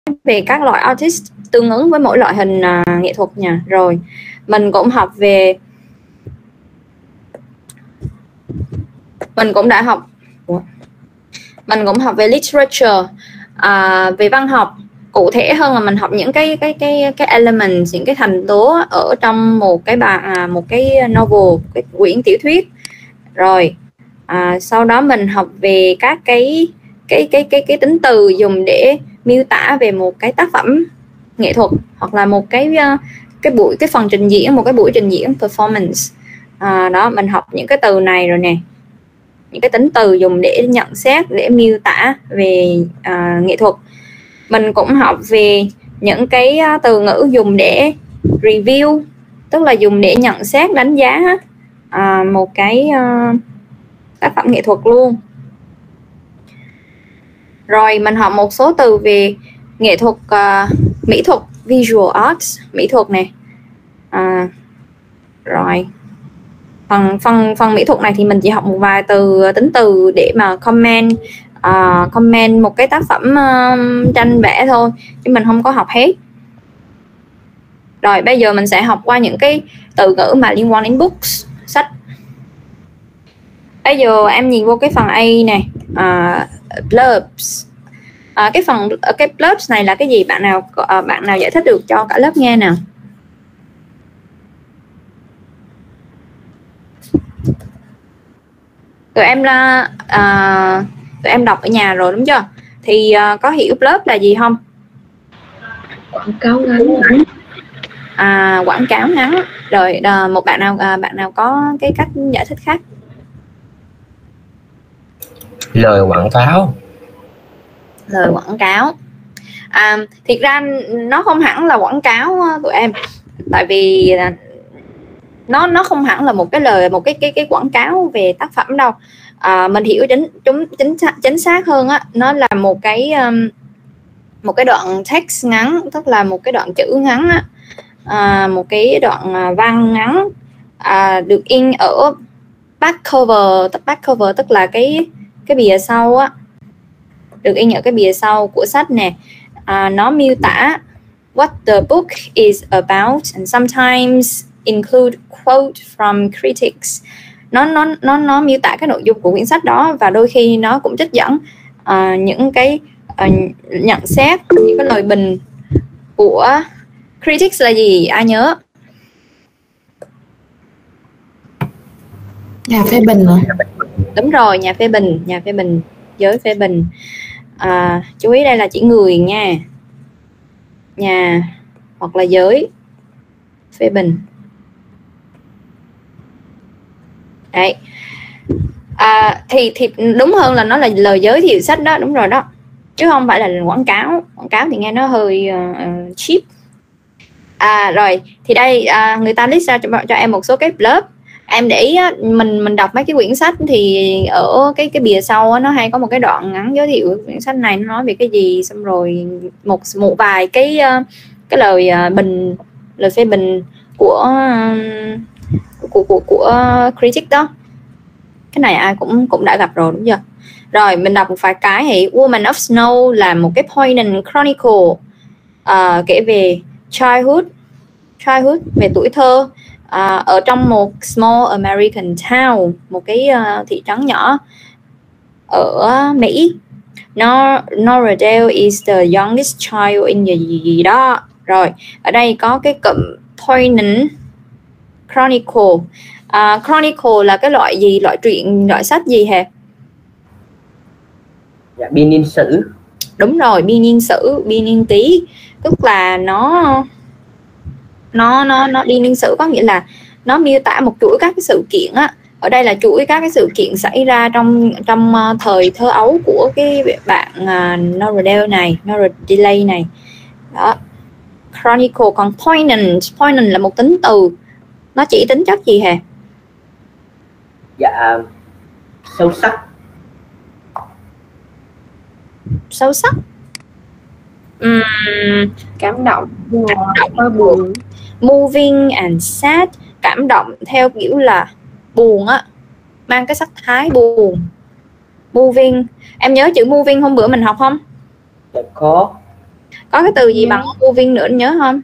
về các loại artist tương ứng với mỗi loại hình nghệ thuật nha. Rồi mình cũng học về, mình cũng học về literature, về văn học. Cụ thể hơn là mình học những cái elements, những cái thành tố ở trong một cái novel, cái quyển tiểu thuyết. Rồi sau đó mình học về các cái tính từ dùng để miêu tả về một cái tác phẩm nghệ thuật, hoặc là một cái phần trình diễn, một cái buổi trình diễn performance. Đó, mình học những cái từ này rồi nè, những cái tính từ dùng để nhận xét, để miêu tả về nghệ thuật. Mình cũng học về những cái từ ngữ dùng để review, tức là dùng để nhận xét, đánh giá một cái tác phẩm nghệ thuật luôn. Rồi mình học một số từ về nghệ thuật, mỹ thuật, visual arts, mỹ thuật này. Rồi phần mỹ thuật này thì mình chỉ học một vài tính từ để mà comment một cái tác phẩm tranh vẽ thôi, chứ mình không có học hết. Rồi bây giờ mình sẽ học qua những cái từ ngữ mà liên quan đến books, sách. Bây giờ em nhìn vô cái phần A này, blurbs. Cái blurbs này là cái gì? Bạn nào giải thích được cho cả lớp nghe nào? Tụi em đọc ở nhà rồi đúng chưa? Thì có hiểu blurb là gì không? Quảng cáo ngắn. Quảng cáo ngắn. Rồi một bạn nào có cái cách giải thích khác? Lời quảng cáo. Lời quảng cáo. Thiệt ra nó không hẳn là quảng cáo tụi em, tại vì nó không hẳn là một cái quảng cáo về tác phẩm đâu. Mình hiểu chính xác hơn á, nó là một cái đoạn text ngắn, tức là một cái đoạn chữ ngắn á, một cái đoạn văn ngắn được in ở back cover, tức là cái bìa sau á, được in ở cái bìa sau của sách nè. Nó miêu tả what the book is about and sometimes include quote from critics. Nó miêu tả cái nội dung của quyển sách đó, và đôi khi nó cũng trích dẫn những cái nhận xét, những cái lời bình của critics là gì? Ai nhớ? Nhà phê bình rồi. Đúng rồi, nhà phê bình, giới phê bình. Chú ý đây là chỉ người nha, nhà hoặc là giới phê bình. Đấy. Thì đúng hơn là nó là lời giới thiệu sách đó, đúng rồi đó, chứ không phải là quảng cáo. Quảng cáo thì nghe nó hơi cheap. Rồi thì đây người ta list ra cho em một số cái blurb. Em để ý mình đọc mấy cái quyển sách thì ở cái bìa sau nó hay có một cái đoạn ngắn giới thiệu quyển sách này nó nói về cái gì, xong rồi một vài cái lời phê bình của critic đó. Cái này ai cũng đã gặp rồi đúng chưa? Rồi mình đọc một vài cái. Thì Woman of Snow là một cái poignant chronicle kể về childhood, về tuổi thơ, ở trong một small American town, một cái thị trấn nhỏ ở Mỹ. Noradale is the youngest child in the gì đó. Rồi ở đây có cái cụm poignant chronicle. Chronicle là cái loại gì? Loại truyện, loại sách gì hả? Dạ, biên niên sử. Đúng rồi, biên niên sử, biên niên ký. Tức là nó biên niên sử có nghĩa là nó miêu tả một chuỗi các cái sự kiện á. Ở đây là chuỗi các cái sự kiện xảy ra trong thời thơ ấu của cái bạn Noradale này. Đó. Chronicle. Còn poignant là một tính từ, nó chỉ tính chất gì hả? Dạ, sâu sắc. Cảm động, buồn. Moving and sad. Cảm động theo kiểu là buồn á, mang cái sắc thái buồn. Moving. Em nhớ chữ moving hôm bữa mình học không? Dạ có. Có cái từ gì bằng moving nữa nhớ không?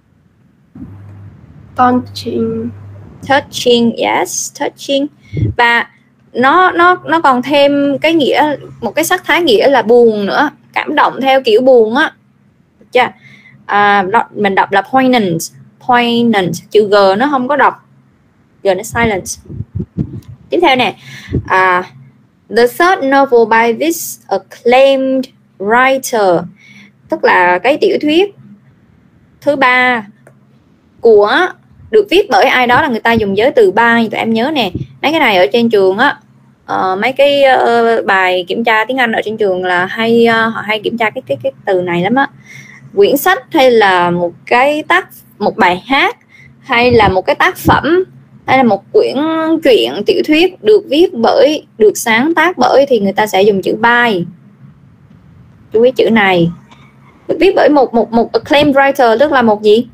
Touching. Touching, yes, touching. Và nó còn thêm cái nghĩa, một cái sắc thái nghĩa là buồn nữa, cảm động theo kiểu buồn á. Chưa? Mình đọc là poignant, poignant, chữ G nó không có đọc, G nó silent. Tiếp theo nè, the third novel by this acclaimed writer, tức là cái tiểu thuyết thứ ba của, được viết bởi ai đó, là người ta dùng giới từ by. Tụi em nhớ nè, mấy cái này ở trên trường á, mấy cái bài kiểm tra tiếng Anh ở trên trường là họ hay kiểm tra cái từ này lắm á. Quyển sách hay là một bài hát hay là một cái tác phẩm hay là một quyển truyện tiểu thuyết được sáng tác bởi thì người ta sẽ dùng chữ by. Chú ý chữ này, được viết bởi một acclaimed writer, tức là một gì?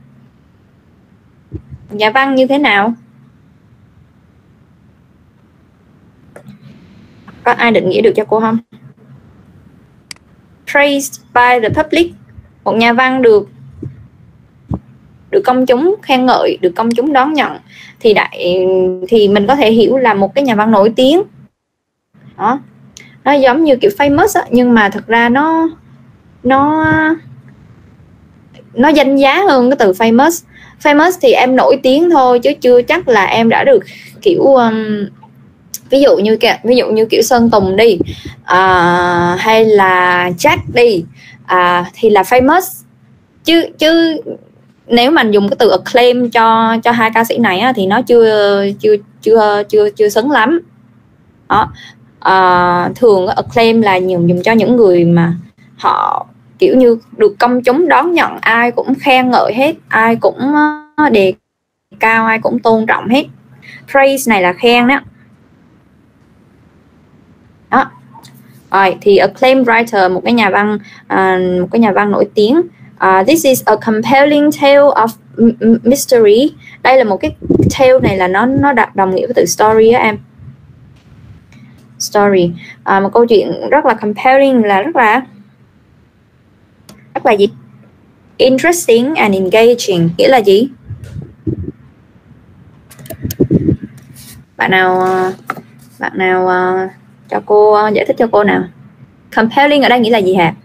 Nhà văn như thế nào? Có ai định nghĩa được cho cô không? Praised by the public, một nhà văn được công chúng khen ngợi, được công chúng đón nhận, thì mình có thể hiểu là một cái nhà văn nổi tiếng. Đó, nó giống như kiểu famous á, nhưng mà thật ra nó danh giá hơn cái từ famous. Famous thì em nổi tiếng thôi chứ chưa chắc là em đã được kiểu ví dụ như kiểu Sơn Tùng đi, hay là Jack đi, thì là famous. Chứ nếu mà dùng cái từ acclaim cho hai ca sĩ này á, thì nó chưa xứng lắm. Đó. Thường acclaim là dùng cho những người mà họ kiểu như được công chúng đón nhận, ai cũng khen ngợi hết, ai cũng đề cao, ai cũng tôn trọng hết. Praise này là khen đó. Đó. Rồi, thì acclaimed writer, một cái nhà văn nổi tiếng. This is a compelling tale of mystery. Đây là một cái tale này là nó đồng nghĩa với từ story á em. Story, một câu chuyện rất là compelling, là rất là gì? Interesting and engaging, nghĩa là gì? Bạn nào cho cô giải thích cho cô nào. Compelling ở đây nghĩa là gì hả?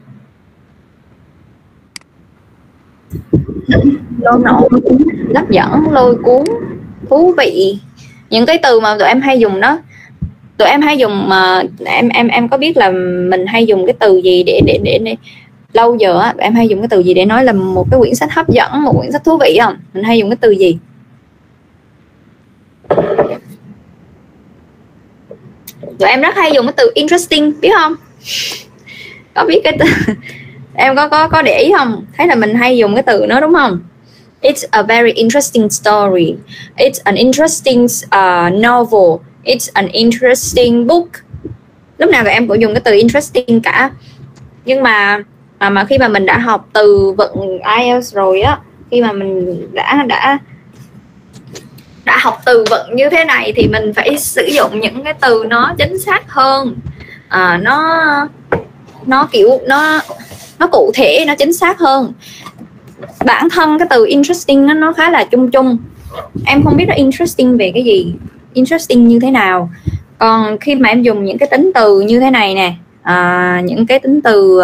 Lôi nổi, hấp dẫn, lôi cuốn, thú vị. Những cái từ mà tụi em hay dùng đó, tụi em hay dùng mà em có biết là mình hay dùng cái từ gì để lâu giờ á, em hay dùng cái từ gì để nói là một cái quyển sách hấp dẫn, một quyển sách thú vị không? Mình hay dùng cái từ gì? Tụi em rất hay dùng cái từ interesting, biết không? Có biết cái từ em có để ý không? Thấy là mình hay dùng cái từ đó đúng không? It's a very interesting story. It's an interesting novel. It's an interesting book. Lúc nào tụi em cũng dùng cái từ interesting cả. Nhưng mà khi mà mình đã học từ vựng IELTS rồi á, khi mà mình đã học từ vựng như thế này thì mình phải sử dụng những cái từ nó chính xác hơn, nó kiểu nó cụ thể, nó chính xác hơn. Bản thân cái từ interesting nó khá là chung chung, em không biết nó interesting về cái gì, interesting như thế nào. Còn khi mà em dùng những cái tính từ như thế này nè, những cái tính từ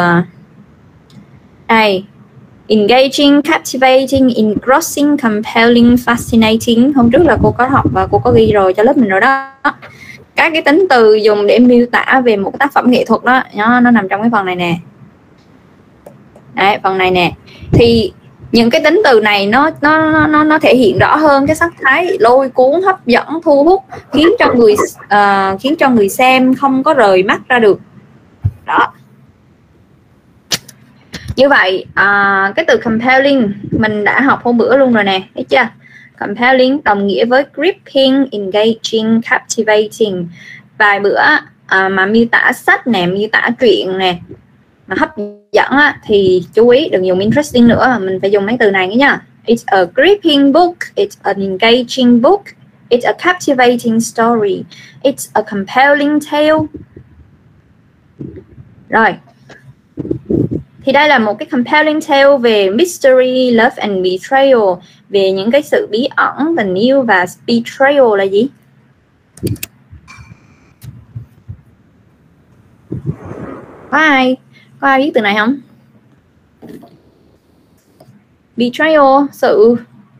đây, engaging, captivating, engrossing, compelling, fascinating, hôm trước là cô có học và cô có ghi rồi cho lớp mình rồi đó. Các cái tính từ dùng để miêu tả về một tác phẩm nghệ thuật đó, nó nằm trong cái phần này nè. Đấy, phần này nè. Thì những cái tính từ này nó thể hiện rõ hơn cái sắc thái lôi cuốn, hấp dẫn, thu hút, khiến cho người xem không có rời mắt ra được. Đó. Như vậy cái từ compelling mình đã học hôm bữa luôn rồi nè, thấy chưa? Compelling đồng nghĩa với gripping, engaging, captivating. Vài bữa mà miêu tả sách nè, miêu tả truyện nè, mà hấp dẫn á, thì chú ý đừng dùng interesting nữa, mà mình phải dùng mấy từ này nhá. It's a gripping book, it's an engaging book, it's a captivating story, it's a compelling tale. Rồi. Thì đây là một cái compelling tale về mystery, love and betrayal, về những cái sự bí ẩn, tình yêu và betrayal là gì? Có ai biết từ này không? Betrayal, sự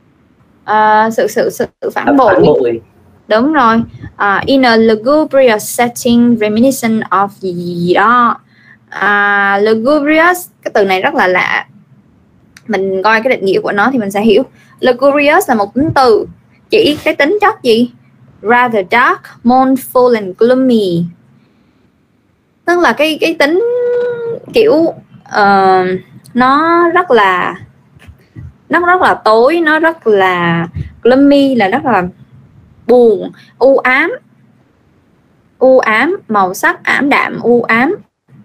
phản bội. Đúng rồi. In a lugubrious setting reminiscent of gì đó. Lugubrious, cái từ này rất là lạ. Mình coi cái định nghĩa của nó thì mình sẽ hiểu. Lugubrious là một tính từ chỉ cái tính chất gì? Rather dark, mournful and gloomy. Tức là cái tính kiểu nó rất là tối, nó rất là gloomy, là rất là buồn, u ám, màu sắc ảm đạm, u ám.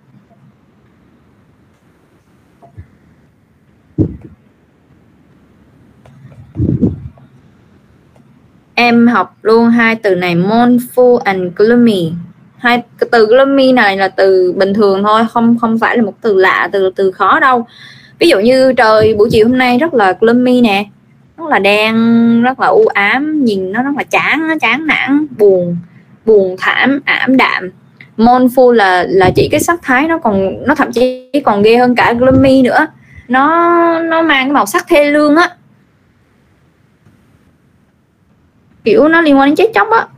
Em học luôn hai từ này, mournful and gloomy. Hai từ gloomy này là từ bình thường thôi, không phải là một từ lạ, từ khó đâu. Ví dụ như trời buổi chiều hôm nay rất là gloomy nè, rất là đen, rất là u ám, nhìn nó rất là chán nản, buồn thảm, ảm đạm. Mournful là chỉ cái sắc thái nó thậm chí còn ghê hơn cả gloomy nữa. Nó mang cái màu sắc thê lương á, kiểu nó liên quan đến chết chóc á.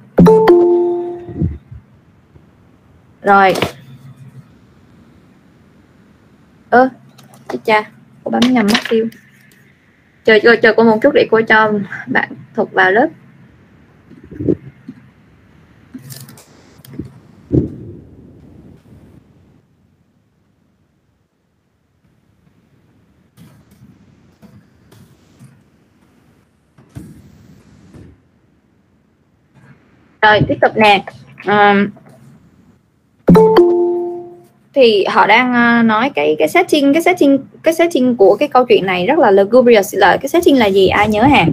Rồi cha, cô bấm nhầm mất tiêu. Chờ cô một chút để cô cho bạn Thuật vào lớp. Rồi tiếp tục nè. Thì họ đang nói cái setting của cái câu chuyện này rất là lugubrious. Là cái setting là gì, ai nhớ hả?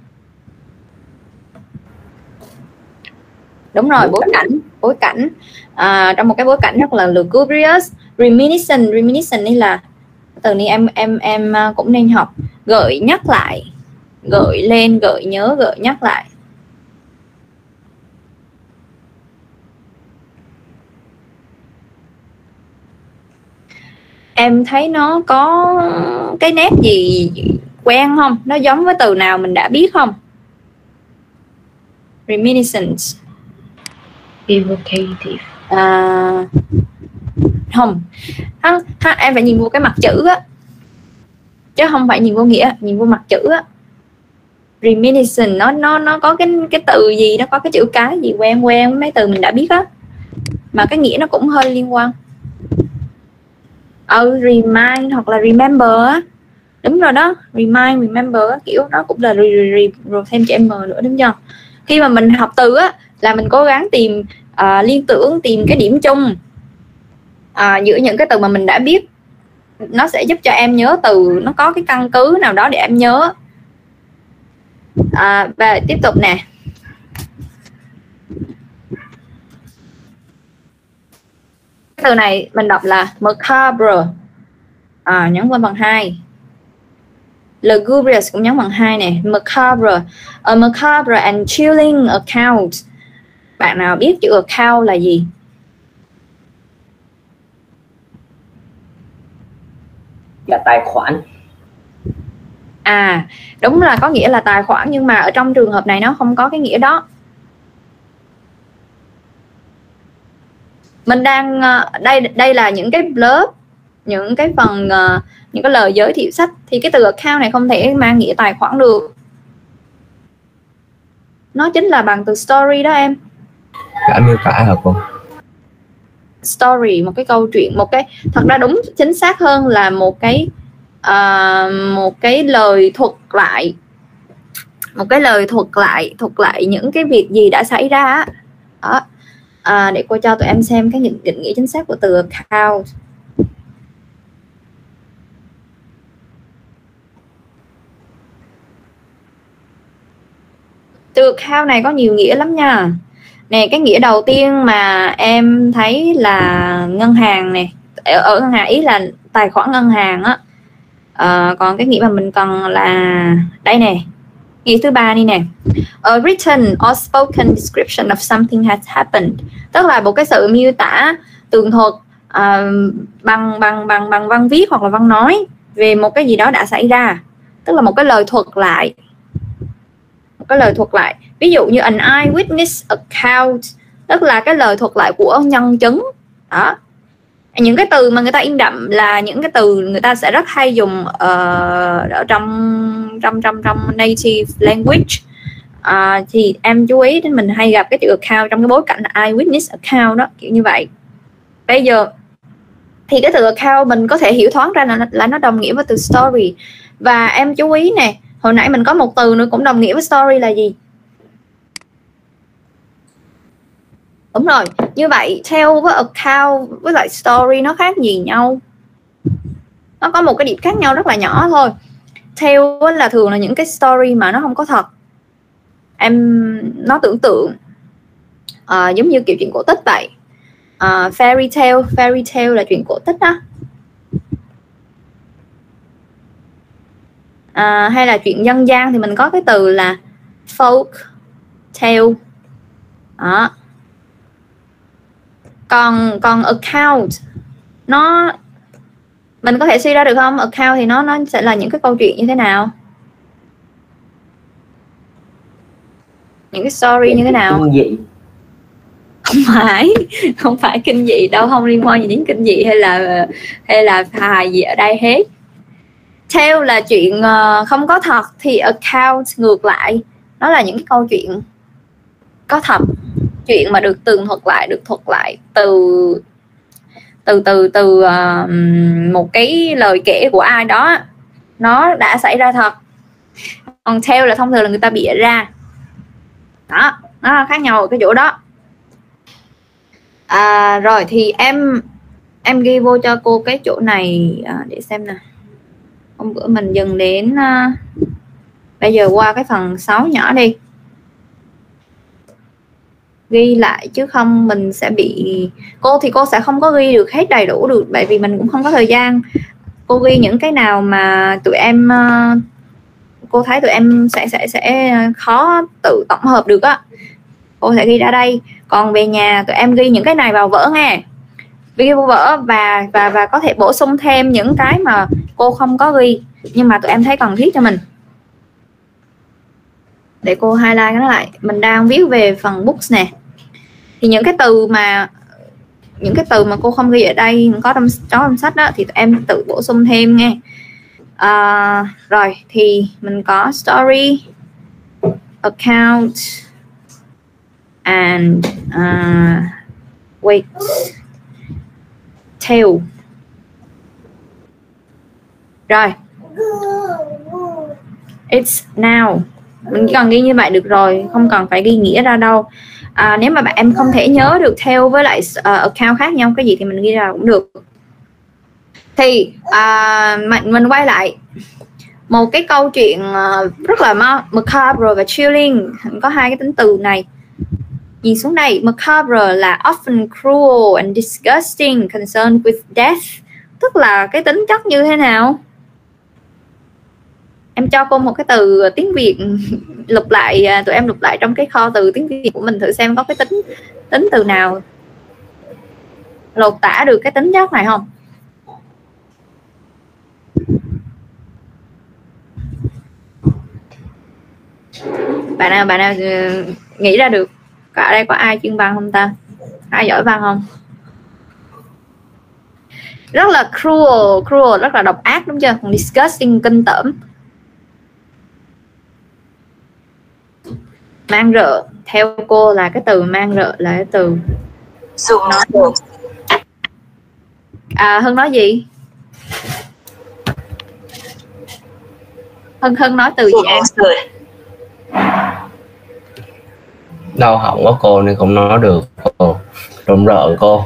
Đúng rồi, bối cảnh. Trong một cái bối cảnh rất là lugubrious. Reminiscent đây là từ này em cũng nên học. Gợi nhắc lại, gợi lên, gợi nhớ, gợi nhắc lại. Em thấy nó có cái nét gì quen không? Nó giống với từ nào mình đã biết không? Reminiscent. Evocative. Không. Em phải nhìn vô cái mặt chữ á, chứ không phải nhìn vô nghĩa, nhìn vô mặt chữ á. Reminiscent nó có cái từ gì, nó có cái chữ cái gì quen với mấy từ mình đã biết á, mà cái nghĩa nó cũng hơi liên quan. Remind hoặc là remember á. Đúng rồi đó, remind, remember á, kiểu đó cũng là rồi thêm chữ M nữa, đúng chưa? Khi mà mình học từ á là mình cố gắng tìm liên tưởng, tìm cái điểm chung giữa những cái từ mà mình đã biết. Nó sẽ giúp cho em nhớ từ, nó có cái căn cứ nào đó để em nhớ. Và tiếp tục nè. Cái từ này mình đọc là macabre, nhấn vào bằng 2. Lugubrious cũng nhấn bằng 2 nè. Macabre, a macabre and chilling account. Bạn nào biết chữ account là gì? Là tài khoản. Đúng là có nghĩa là tài khoản, nhưng mà ở trong trường hợp này nó không có cái nghĩa đó. Mình đang đây là những cái blurb, những cái phần những cái lời giới thiệu sách, thì cái từ account này không thể mang nghĩa tài khoản được. Nó chính là bằng từ story đó em. Đã miêu tả hả cô? Story, một cái câu chuyện, một cái, thật ra đúng chính xác hơn là một cái lời thuật lại, thuật lại những cái việc gì đã xảy ra đó. Để cô cho tụi em xem cái định nghĩa chính xác của từ account. Từ account này có nhiều nghĩa lắm nha. Nè, cái nghĩa đầu tiên mà em thấy là ngân hàng nè. Ở ngân hàng ý là tài khoản ngân hàng á. Còn cái nghĩa mà mình cần là đây nè, nghĩa thứ ba đi nè, a written or spoken description of something has happened, tức là một cái sự miêu tả tường thuật bằng văn viết hoặc là văn nói về một cái gì đó đã xảy ra, tức là một cái lời thuật lại, ví dụ như an eyewitness account, tức là cái lời thuật lại của nhân chứng đó. Những cái từ mà người ta in đậm là những cái từ người ta sẽ rất hay dùng ở trong native language. Thì em chú ý đến mình hay gặp cái chữ account trong cái bối cảnh eyewitness account đó, kiểu như vậy. Bây giờ thì cái từ account mình có thể hiểu thoáng ra là nó đồng nghĩa với từ story. Và em chú ý nè, hồi nãy mình có một từ nữa cũng đồng nghĩa với story là gì? Đúng rồi, như vậy tell với account với lại story nó khác gì nhau? Nó có một cái điểm khác nhau rất là nhỏ thôi. Tell là thường là những cái story mà nó không có thật, nó tưởng tượng, giống như kiểu chuyện cổ tích vậy. Fairy tale là chuyện cổ tích đó. Hay là chuyện dân gian thì mình có cái từ là folk tale đó. Còn account nó mình có thể suy ra được không? Account thì nó sẽ là những cái câu chuyện như thế nào? Những cái story như thế nào? Kinh dị. Không phải kinh dị đâu, không liên quan gì đến kinh dị hay là hài gì ở đây hết. Tale là chuyện không có thật, thì account ngược lại nó là những cái câu chuyện có thật, chuyện mà được tường thuật lại, được thuật lại từ một cái lời kể của ai đó, nó đã xảy ra thật. Còn tale là thông thường là người ta bịa ra đó, nó khác nhau ở cái chỗ đó. Rồi thì em ghi vô cho cô cái chỗ này để xem nè. Hôm bữa mình dừng đến bây giờ qua cái phần 6 nhỏ đi, ghi lại chứ không mình sẽ bị cô sẽ không có ghi được hết đầy đủ được, bởi vì mình cũng không có thời gian. Cô ghi những cái nào mà tụi em cô thấy tụi em sẽ khó tự tổng hợp được á, cô sẽ ghi ra đây. Còn về nhà tụi em ghi những cái này vào vở nghe, ghi vào vở và có thể bổ sung thêm những cái mà cô không có ghi nhưng mà tụi em thấy cần thiết cho mình. Để cô highlight nó lại. Mình đang viết về phần books nè, thì những cái từ mà cô không ghi ở đây có trong sách đó thì tụi em tự bổ sung thêm nghe. Rồi thì mình có story, account and tale. Rồi it's now, mình chỉ cần ghi như vậy được rồi, không cần phải ghi nghĩa ra đâu. Nếu mà bạn em không thể nhớ được theo với lại account khác nhau cái gì thì mình ghi ra cũng được. Thì mình quay lại một cái câu chuyện rất là macabre và chilling, có hai cái tính từ này. Nhìn xuống đây, macabre là often cruel and disgusting, concerned with death, tức là cái tính chất như thế nào? Em cho cô một cái từ tiếng Việt lục lại, tụi em lục lại trong cái kho từ tiếng Việt của mình thử xem có cái tính từ nào lột tả được cái tính chất này không? Bạn nào nghĩ ra được? Ở đây có ai chuyên văn không ta? Ai giỏi văn không? Rất là cruel rất là độc ác đúng chưa? Còn disgusting kinh tởm. Mang rợ, theo cô là cái từ mang rợ là cái từ nói. Hân nói gì? Hân nói từ gì em? Đau họng của cô nên không nói được cô. Rùng rợn cô.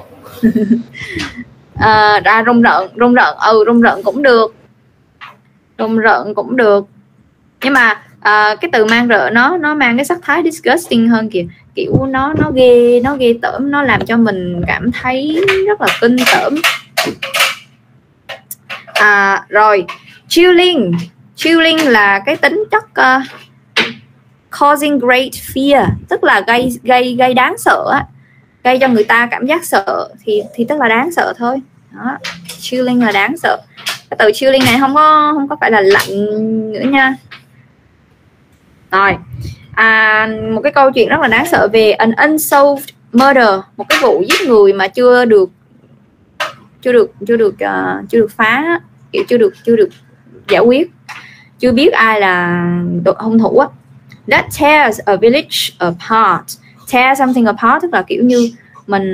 Rùng rợn cũng được. Rùng rợn cũng được. Nhưng mà cái từ mang rợ nó mang cái sắc thái disgusting hơn kìa, kiểu nó ghê tởm, nó làm cho mình cảm thấy rất là kinh tởm. Rồi chilling là cái tính chất causing great fear, tức là gây đáng sợ á, gây cho người ta cảm giác sợ thì tức là đáng sợ thôi. Đó, chilling là đáng sợ. Cái từ chilling này không có phải là lạnh nữa nha. Rồi một cái câu chuyện rất là đáng sợ về an unsolved murder, một cái vụ giết người mà chưa được phá, kiểu chưa được giải quyết, chưa biết ai là hung thủ á. That tears a village apart. Tear something apart tức là kiểu như mình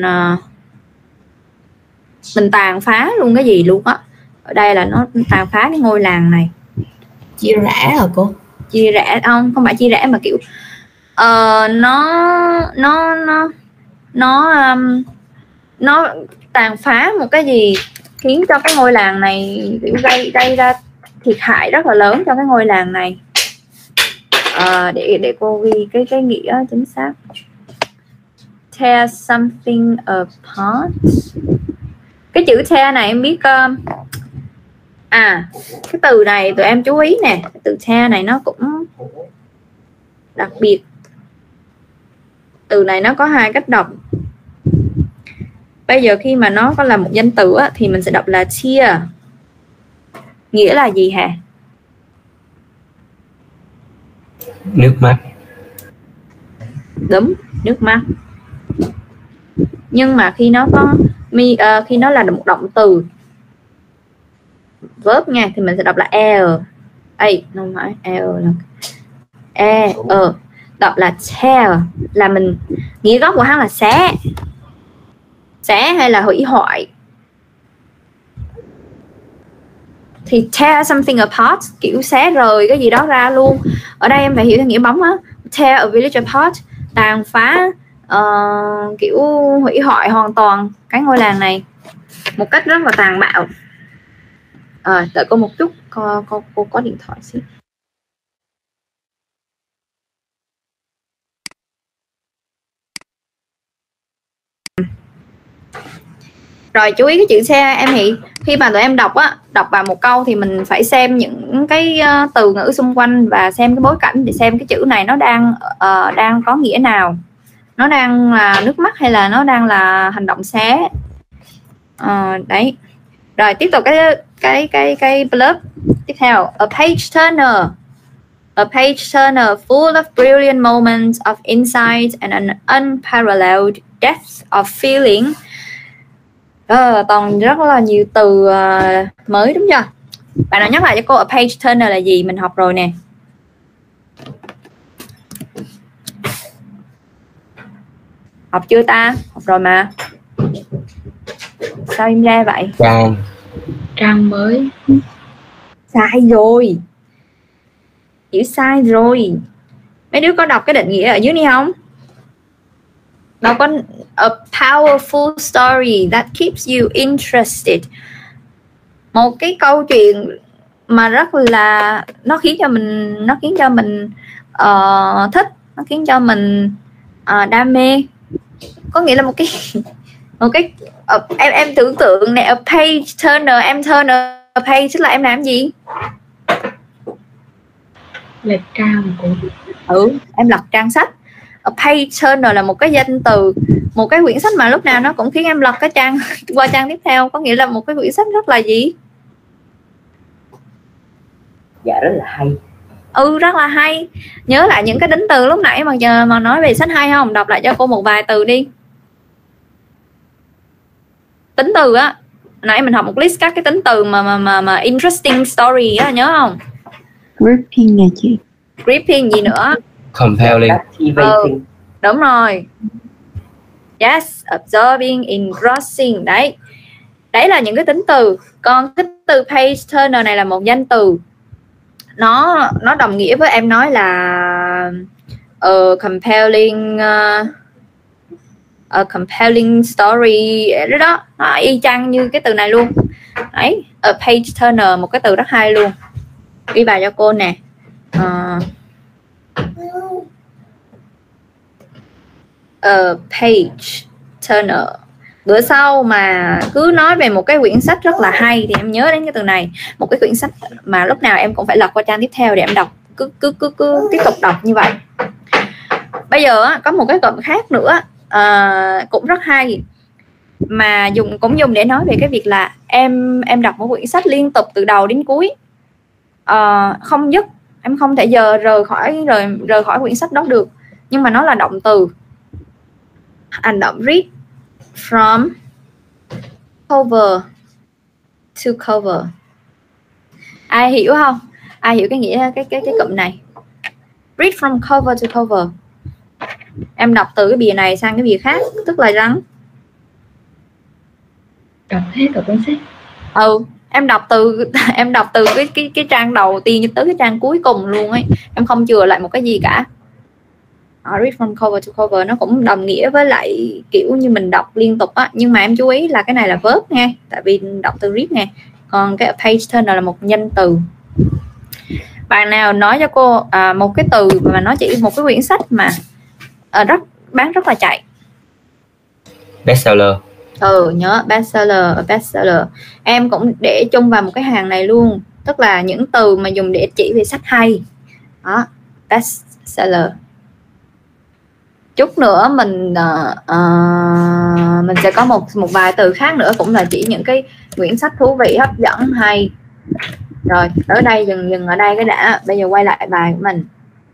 tàn phá luôn cái gì luôn á. Ở đây là nó tàn phá cái ngôi làng này. Chia rẽ hả cô? Chia rẽ không phải chia rẽ mà kiểu nó tàn phá một cái gì khiến cho cái ngôi làng này gây ra thiệt hại rất là lớn cho cái ngôi làng này. Để cô ghi cái nghĩa chính xác. Tear something apart. Cái chữ tear này em biết cái từ này tụi em chú ý nè, cái từ tear này nó cũng đặc biệt. Từ này nó có hai cách đọc. Bây giờ khi mà nó có là một danh từ á, thì mình sẽ đọc là tear. Nghĩa là gì hả? Nước mắt. Đúng, nước mắt. Nhưng mà khi nó có khi nó là một động từ verb nha, thì mình sẽ đọc là air. Không phải air, đọc là tear, là mình nghĩa gốc của hắn là xé hay là hủy hoại. Thì tear something apart kiểu xé rời cái gì đó ra luôn. Ở đây em phải hiểu theo nghĩa bóng á. Tear a village apart, tàn phá, kiểu hủy hoại hoàn toàn cái ngôi làng này một cách rất là tàn bạo. Đợi cô một chút, cô có điện thoại xíu. Rồi chú ý cái chữ xe em thì khi mà tụi em đọc vào một câu thì mình phải xem những cái từ ngữ xung quanh và xem cái bối cảnh để xem cái chữ này nó đang có nghĩa nào, nó đang là nước mắt hay là nó đang là hành động xé. Đấy. Rồi tiếp tục cái blurb tiếp theo. A page turner full of brilliant moments of insight and an unparalleled depth of feeling. Toàn rất là nhiều từ mới đúng chưa? Bạn nào nhắc lại cho cô a page turner là gì? Mình học rồi nè. Học chưa ta? Học rồi mà. Sao im ra vậy? Trang mới. Sai rồi. Chữ sai rồi. Mấy đứa có đọc cái định nghĩa ở dưới này không? Nó có a powerful story that keeps you interested. Một cái câu chuyện mà rất là nó khiến cho mình thích, nó khiến cho mình đam mê. Có nghĩa là một cái em tưởng tượng này, a page turner, em turn a page tức là em làm gì? Lật trang cô. Em lật trang sách. A page turner là một cái danh từ, một cái quyển sách mà lúc nào nó cũng khiến em lật cái trang qua trang tiếp theo, có nghĩa là một cái quyển sách rất là gì? Dạ rất là hay. Rất là hay. Nhớ lại những cái đính từ lúc nãy mà nói về sách hay không? Đọc lại cho cô một vài từ đi. Tính từ á, nãy mình học một list các cái tính từ mà interesting story á, nhớ không? Gripping nè chị. Gripping gì nữa? Compelling. Đúng rồi. Yes, absorbing, engrossing. Đấy là những cái tính từ. Còn cái từ page turner này là một danh từ. Nó đồng nghĩa với em nói là compelling story đó, nó y chang như cái từ này luôn. Đấy, a page turner, một cái từ rất hay luôn. Ghi bài cho cô nè. A page turner bữa sau mà cứ nói về một cái quyển sách rất là hay thì em nhớ đến cái từ này. Một cái quyển sách mà lúc nào em cũng phải lật qua trang tiếp theo để em đọc, cứ tiếp tục đọc như vậy. Bây giờ có một cái cụm khác nữa cũng rất hay, mà cũng dùng để nói về cái việc là em đọc một quyển sách liên tục từ đầu đến cuối, không dứt, em không thể rời khỏi quyển sách đó được. Nhưng mà nó là động từ, hành động read from cover to cover. Ai hiểu không? Ai hiểu cái nghĩa cái cụm này? Read from cover to cover. Em đọc từ cái bìa này sang cái bìa khác, tức là rắn. Đọc hết cả cuốn sách. Em đọc từ cái trang đầu tiên cho tới cái trang cuối cùng luôn ấy. Em không chừa lại một cái gì cả. Read from cover to cover nó cũng đồng nghĩa với lại kiểu như mình đọc liên tục á, nhưng mà em chú ý là cái này là verb nha, tại vì đọc từ read nè. Còn cái page turner là một danh từ. Bạn nào nói cho cô một cái từ mà nó chỉ một cái quyển sách mà bán rất là chạy? Bestseller. Nhớ bestseller. Em cũng để chung vào một cái hàng này luôn, tức là những từ mà dùng để chỉ về sách hay đó, bestseller. Chút nữa mình sẽ có một vài từ khác nữa, cũng là chỉ những cái quyển sách thú vị, hấp dẫn, hay. Rồi tới đây dừng ở đây cái đã. Bây giờ quay lại bài của mình.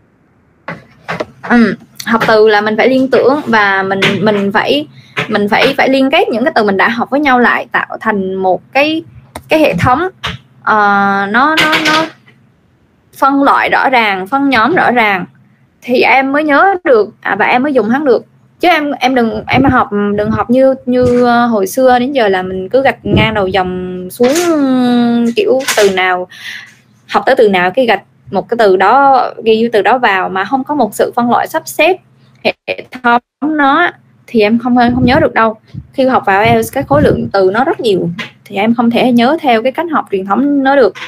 Học từ là mình phải liên tưởng, và mình phải liên kết những cái từ mình đã học với nhau lại, tạo thành một cái hệ thống nó phân loại rõ ràng, phân nhóm rõ ràng thì em mới nhớ được và em mới dùng hắn được. Chứ em đừng học như hồi xưa đến giờ là mình cứ gạch ngang đầu dòng xuống, kiểu từ nào học tới từ nào cái gạch một cái từ đó, ghi từ đó vào mà không có một sự phân loại sắp xếp hệ thống nó thì em không nhớ được đâu. Khi học vào IELTS cái khối lượng từ nó rất nhiều thì em không thể nhớ theo cái cách học truyền thống nó được.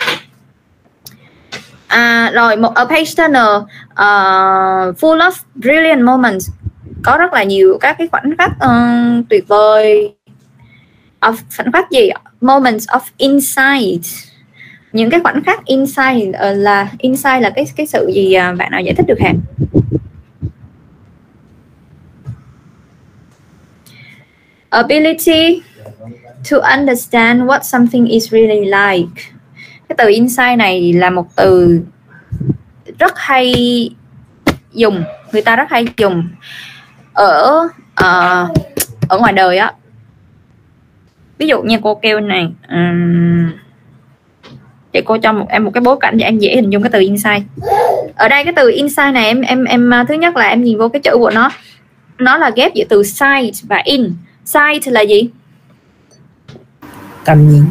Rồi một page turner full of brilliant moments, có rất là nhiều các cái khoảnh khắc tuyệt vời. Khoảnh khắc gì? Moments of insight. Những cái khoảnh khắc insight là cái sự gì, bạn nào giải thích được hả? Ability to understand what something is really like. Cái từ insight này là một từ rất hay dùng, người ta rất hay dùng ở ngoài đời á. Ví dụ như cô kêu này, để cô cho em một cái bối cảnh để em dễ hình dung cái từ insight. Ở đây cái từ insight này em thứ nhất là em nhìn vô cái chữ của nó là ghép giữa từ sight và in. Sight là gì? Tầm nhìn.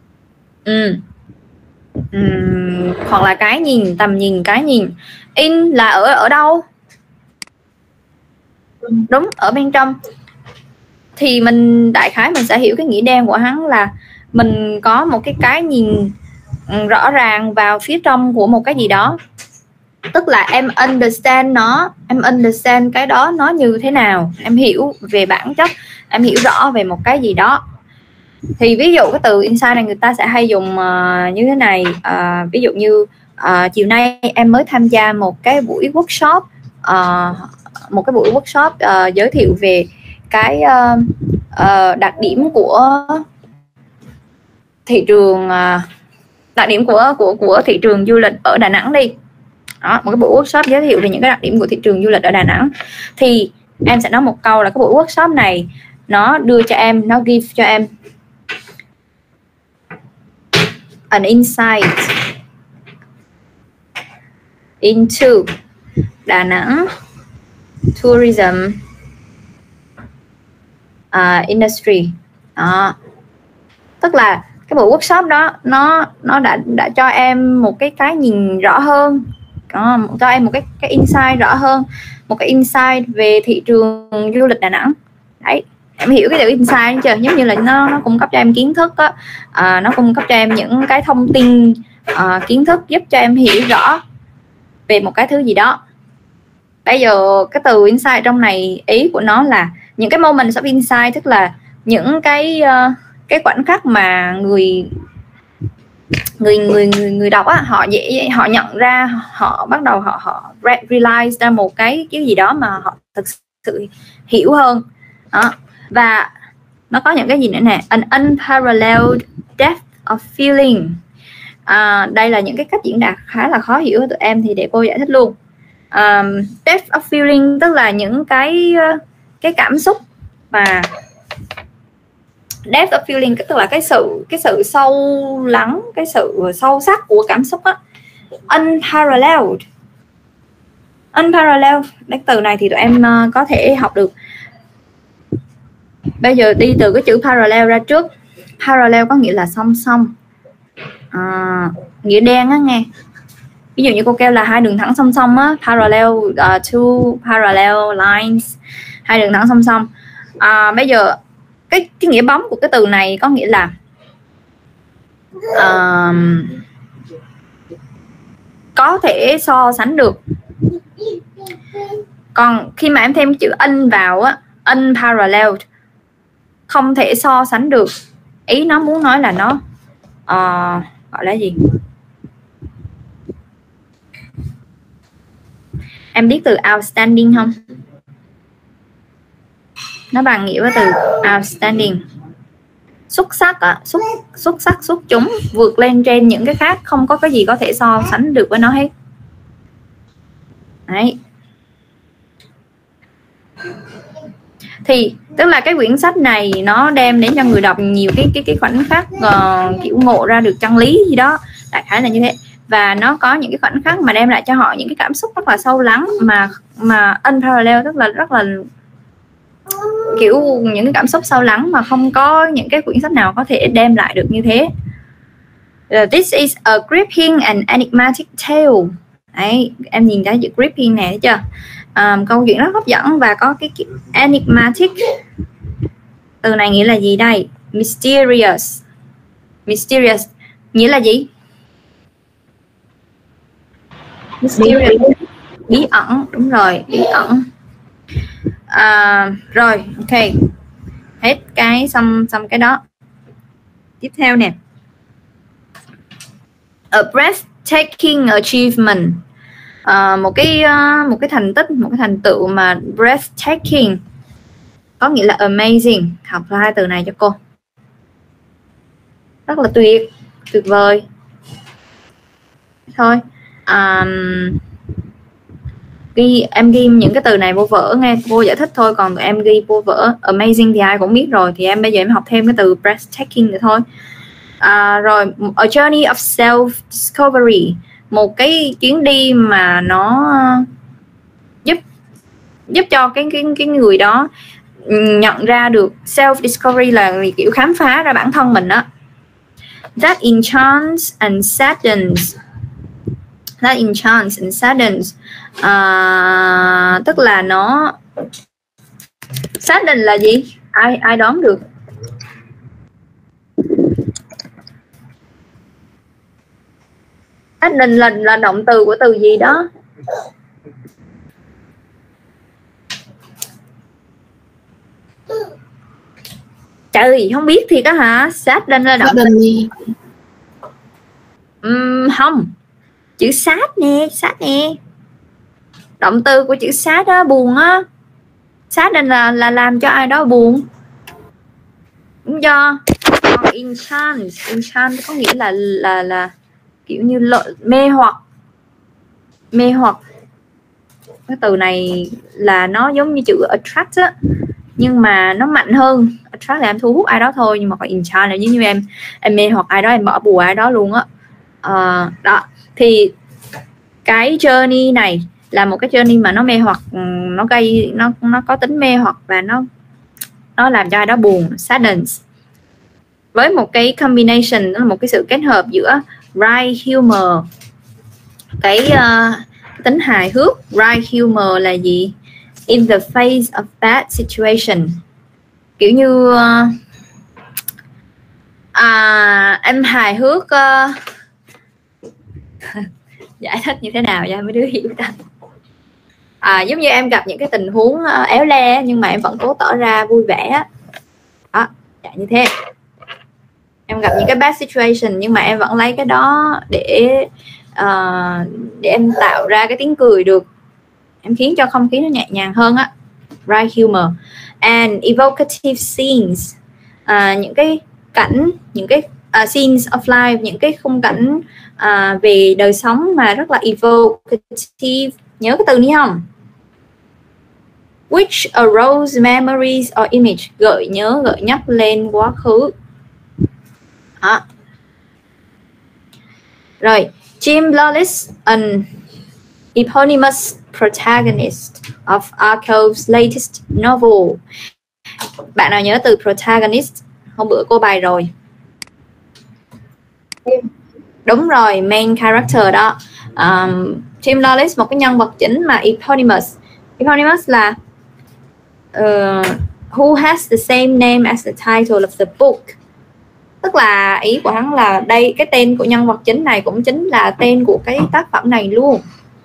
Hoặc là cái nhìn, tầm nhìn, cái nhìn. In là ở đâu? Đúng, ở bên trong. Thì mình đại khái mình sẽ hiểu cái nghĩa đen của hắn là mình có một cái nhìn rõ ràng vào phía trong của một cái gì đó. Tức là em understand nó, em understand cái đó nó như thế nào, em hiểu về bản chất, em hiểu rõ về một cái gì đó. Thì ví dụ cái từ insight này người ta sẽ hay dùng như thế này. Ví dụ như chiều nay em mới tham gia một cái buổi workshop, giới thiệu về cái đặc điểm của thị trường, đặc điểm của thị trường du lịch ở Đà Nẵng đi. Đó, một cái buổi workshop giới thiệu về những cái đặc điểm của thị trường du lịch ở Đà Nẵng. Thì em sẽ nói một câu là cái buổi workshop này nó đưa cho em, nó give cho em an insight into Đà Nẵng tourism industry. Đó. Tức là cái buổi workshop đó nó đã cho em một cái nhìn rõ hơn, cho em một cái insight rõ hơn, một cái insight về thị trường du lịch Đà Nẵng. Đấy, em hiểu cái điều insight chưa? Giống như là nó cung cấp cho em kiến thức á, nó cung cấp cho em những cái thông tin, kiến thức giúp cho em hiểu rõ về một cái thứ gì đó. Bây giờ cái từ insight trong này ý của nó là những cái moments of insight, tức là những cái khoảnh khắc mà người đọc á, họ nhận ra, họ bắt đầu họ realize ra một cái gì đó mà họ thực sự hiểu hơn đó. Và nó có những cái gì nữa nè, an unparalleled depth of feeling. Đây là những cái cách diễn đạt khá là khó hiểu với tụi em, thì để cô giải thích luôn. Depth of feeling tức là những cái cảm xúc mà depth of feeling tức là cái sự sâu lắng, cái sự sâu sắc của cảm xúc á. Unparalleled, cái từ này thì tụi em có thể học được. Bây giờ đi từ cái chữ parallel ra trước. Parallel có nghĩa là song song, nghĩa đen á nghe. Ví dụ như cô kêu là hai đường thẳng song song á, parallel, two parallel lines, hai đường thẳng song song. Bây giờ cái nghĩa bóng của cái từ này có nghĩa là có thể so sánh được. Còn khi mà em thêm chữ un vào á, unparalleled, không thể so sánh được. Ý nó muốn nói là nó gọi là gì? Em biết từ outstanding không? Nó bằng nghĩa với từ outstanding. Xuất sắc á, xuất sắc, xuất chúng, vượt lên trên những cái khác, không có cái gì có thể so sánh được với nó hết. Đấy. Thì tức là cái quyển sách này nó đem đến cho người đọc nhiều cái khoảnh khắc kiểu ngộ ra được chân lý gì đó, đại khái là như thế. Và nó có những cái khoảnh khắc mà đem lại cho họ những cái cảm xúc rất là sâu lắng, mà unparalleled tức là rất là kiểu những cái cảm xúc sâu lắng mà không có những cái quyển sách nào có thể đem lại được như thế. This is a gripping and enigmatic tale. Đấy, em nhìn thấy chữ gripping này thấy chưa? Câu chuyện rất hấp dẫn và có cái enigmatic. Từ này nghĩa là gì đây? Mysterious. Mysterious nghĩa là gì? Mysterious, bí ẩn, đúng rồi, bí ẩn. Rồi, ok, hết cái xong cái đó. Tiếp theo nè, a breathtaking achievement. Một cái thành tích, một cái thành tựu mà breathtaking có nghĩa là amazing. Học hai từ này cho cô. Rất là tuyệt vời. Thôi, em ghi những cái từ này vô vở nghe cô giải thích thôi, còn tụi em ghi vô vở. Amazing thì ai cũng biết rồi, thì bây giờ em học thêm cái từ breathtaking nữa thôi. Rồi, a journey of self discovery, một cái chuyến đi mà nó giúp cho cái người đó nhận ra được. Self discovery là kiểu khám phá ra bản thân mình đó. That enchants and saddens. That enchants and saddens, tức là nó sadden là gì? Ai đoán được? Sadden là động từ của từ gì đó? Trời, không biết thiệt đó hả? Sadden là động từ gì? Không, chữ sad nè, động từ của chữ sad đó, buồn á. Sadden là làm cho ai đó buồn, đúng chưa? Còn enchant có nghĩa là kiểu như mê hoặc. Cái từ này là nó giống như chữ attract á, nhưng mà nó mạnh hơn. Attract là em thu hút ai đó thôi, nhưng mà còn enchant là như em mê hoặc ai đó, em bỏ bùa ai đó luôn á. Đó thì cái journey này là một cái journey mà nó mê hoặc, nó có tính mê hoặc và nó làm cho ai đó buồn, saddens, với một cái combination, đó là một cái sự kết hợp giữa wry humor, cái tính hài hước. Wry humor là gì? In the face of bad situation, kiểu như em hài hước giải thích như thế nào cho mấy đứa hiểu ta? Giống như em gặp những cái tình huống éo le nhưng mà em vẫn cố tỏ ra vui vẻ đó. Dạng như thế. Em gặp những cái bad situation nhưng mà em vẫn lấy cái đó để em tạo ra cái tiếng cười được, em khiến cho không khí nó nhẹ nhàng hơn á. Right humor and evocative scenes, những cái cảnh, những cái scenes of life, những cái khung cảnh về đời sống mà rất là evocative. Nhớ cái từ này không? Which arouse memories or image, gợi nhớ, gợi nhắc lên quá khứ. Rồi, Jim Lawless, an eponymous protagonist of Arco's latest novel. Bạn nào nhớ từ protagonist? Hôm bữa cô bài rồi. Đúng rồi, main character đó. Jim Lawless, một cái nhân vật chính mà eponymous. Eponymous là who has the same name as the title of the book. Tức là ý của hắn là đây, cái tên của nhân vật chính này cũng chính là tên của cái tác phẩm này luôn.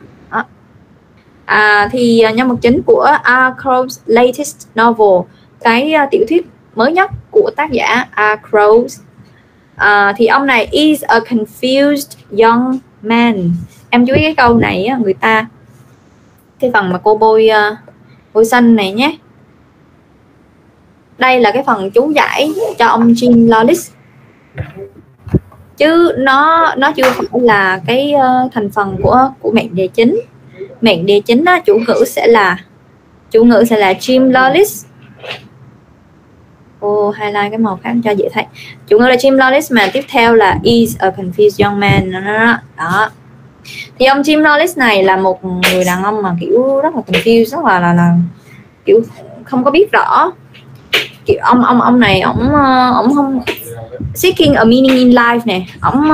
Thì nhân vật chính của Arco's latest novel, cái tiểu thuyết mới nhất của tác giả Arco's, thì ông này is a confused young man. Em chú ý cái câu này, người ta, cái phần mà cô bôi xanh này nhé, đây là cái phần chú giải cho ông Jim Lawless, chứ nó chưa phải là cái thành phần của mệnh đề chính. Mệnh đề chính đó, chủ ngữ sẽ là Jim Lawless. Cô highlight cái màu khác cho dễ thấy. Chủ ngữ là Jim Lawless mà tiếp theo là is a confused young man. Đó. Thì ông Jim Lawless này là một người đàn ông mà kiểu rất là confused, rất là kiểu không có biết rõ. Kiểu ông này ổng không seeking a meaning in life nè, ổng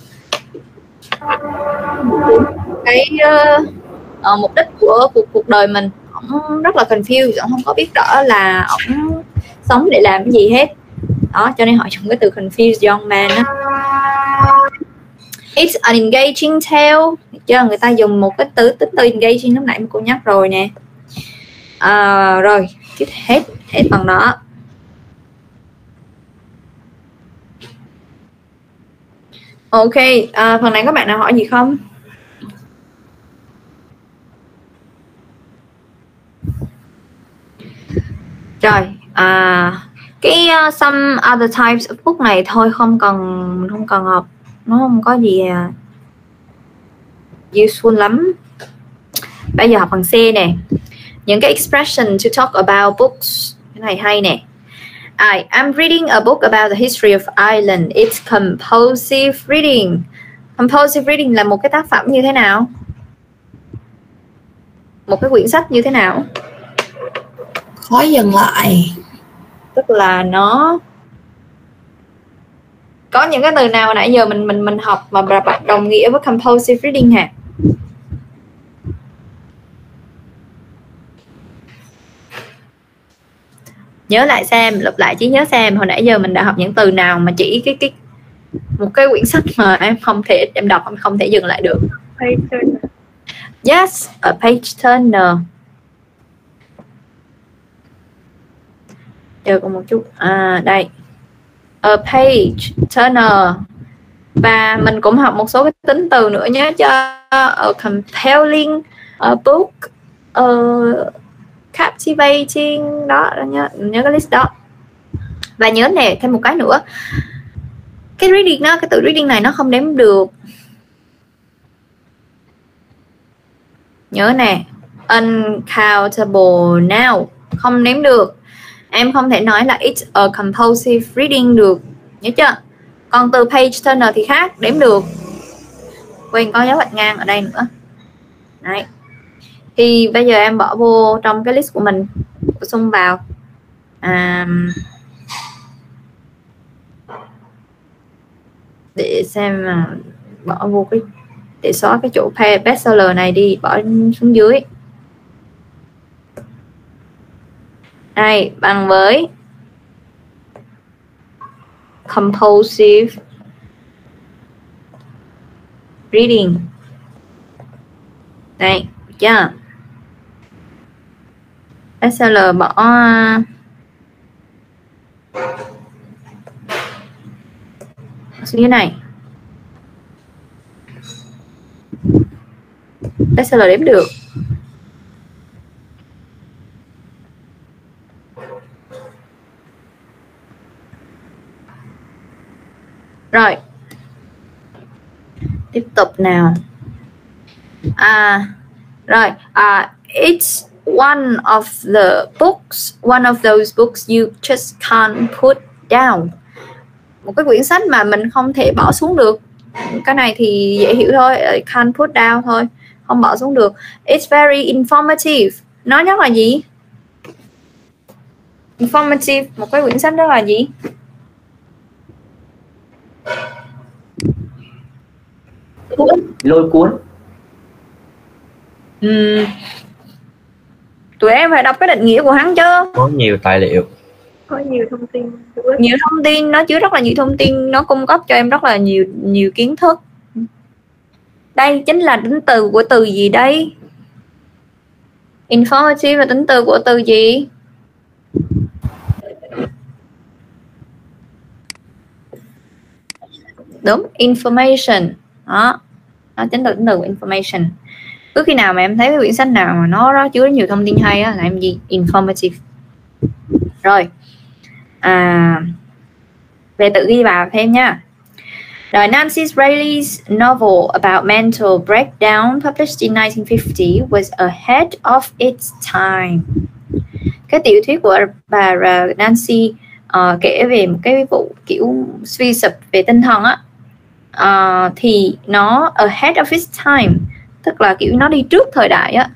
cái mục đích của cuộc đời mình, ổng rất là confused, ổng không có biết rõ là ổng sống để làm cái gì hết đó, cho nên họ dùng cái từ confused young man đó. It's an engaging tale, chứ người ta dùng một cái tính từ engaging lúc nãy mà cô nhắc rồi nè. Rồi hết phần đó. Ok, phần này các bạn nào hỏi gì không? Rồi, cái some other types of book này thôi không cần học, nó không có gì useful lắm. Bây giờ học phần C nè, những cái expression to talk about books. Cái này hay nè. I'm reading a book about the history of Ireland. It's compulsive reading. Compulsive reading là một cái tác phẩm như thế nào? Một cái quyển sách như thế nào? Khó dừng lại. Tức là nó có những cái từ nào nãy giờ mình học mà đồng nghĩa với compulsive reading hả? Nhớ lại xem, lặp lại trí nhớ xem hồi nãy giờ mình đã học những từ nào mà chỉ cái một cái quyển sách mà em đọc không thể dừng lại được. Page turner. Yes, a page turner. Chờ còn một chút. Đây. A page turner. Và mình cũng học một số cái tính từ nữa nhé, cho a compelling, a book, captivating, đó nhớ cái list đó. Và nhớ nè, thêm một cái nữa, cái reading nó, cái từ reading này nó không đếm được. Nhớ nè, uncountable now, không đếm được. Em không thể nói là it's a compulsive reading được, nhớ chưa? Còn từ page turner thì khác, đếm được. Quên có dấu gạch ngang ở đây nữa. Đấy. Thì bây giờ em bỏ vô trong cái list của mình, bổ sung vào để xem mà bỏ vô cái, để xóa cái chỗ bestseller này đi, bỏ xuống dưới. Đây, bằng với compulsive reading. Đây, được chưa? Bestseller bỏ như thế này. Tại sao là đếm được? Rồi, tiếp tục nào. Rồi, it's one of the books, one of those books you just can't put down. Một cái quyển sách mà mình không thể bỏ xuống được. Cái này thì dễ hiểu thôi, can't put down thôi, không bỏ xuống được. It's very informative. Nó rất là gì? Informative, một cái quyển sách rất là gì? Lôi cuốn. Tụi em phải đọc cái định nghĩa của hắn chứ. Có nhiều tài liệu, Có nhiều thông tin. Nhiều thông tin, nó chứa rất là nhiều thông tin, nó cung cấp cho em rất là nhiều kiến thức. Đây chính là tính từ của từ gì đây? Informative là tính từ của từ gì? Đúng, information. Đó, nó chính là tính từ của information. Cứ khi nào mà em thấy cái quyển sách nào mà nó chứa nhiều thông tin hay á, là em gì? Informative. Rồi, về tự ghi vào thêm nha. Rồi, Nancy Reilly's novel about mental breakdown published in 1950 was ahead of its time. Cái tiểu thuyết của bà Nancy kể về một cái vụ kiểu suy sụp về tinh thần á, thì nó ahead of its time, tức là kiểu nó đi trước thời đại á.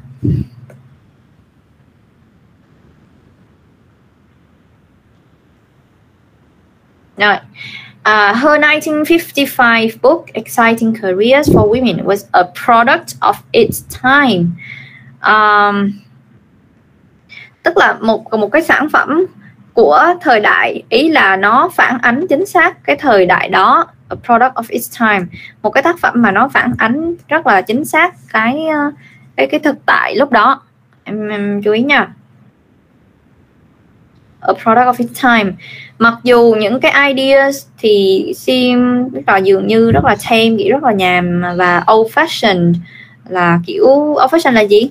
Rồi, her 1955 book Exciting Careers for Women was a product of its time. Tức là một cái sản phẩm của thời đại, ý là nó phản ánh chính xác cái thời đại đó. A product of its time, một cái tác phẩm mà nó phản ánh rất là chính xác cái thực tại lúc đó. Em chú ý nha. A product of its time. Mặc dù những cái ideas thì seem dường như rất là tame, kiểu rất là nhàm và old fashioned. Là kiểu old fashioned là gì?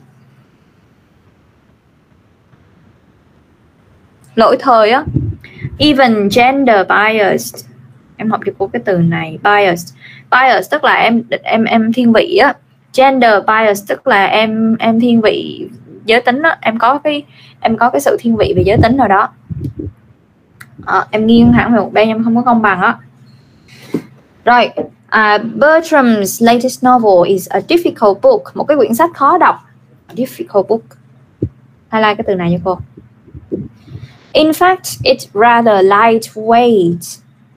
Lỗi thời á. Even gender biased. Em học được cái từ này, bias. Bias tức là em thiên vị á. Gender bias tức là em thiên vị giới tính á, em có cái sự thiên vị về giới tính nào đó. Em nghiêng hẳn về một bên, em không có công bằng á. Rồi, Bertram's latest novel is a difficult book, một cái quyển sách khó đọc. A difficult book. Highlight cái từ này cho cô. In fact, it's rather lightweight.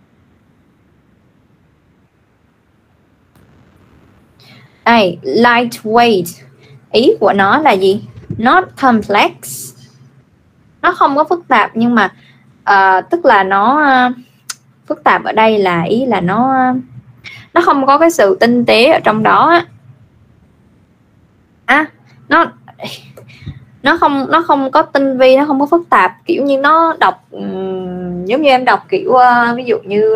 Đây, lightweight, ý của nó là gì? Not complex. Nó không có phức tạp, nhưng mà tức là nó phức tạp ở đây là ý là nó không có cái sự tinh tế ở trong đó. Nó không có tinh vi, nó không có phức tạp, kiểu như nó đọc giống như em đọc kiểu ví dụ như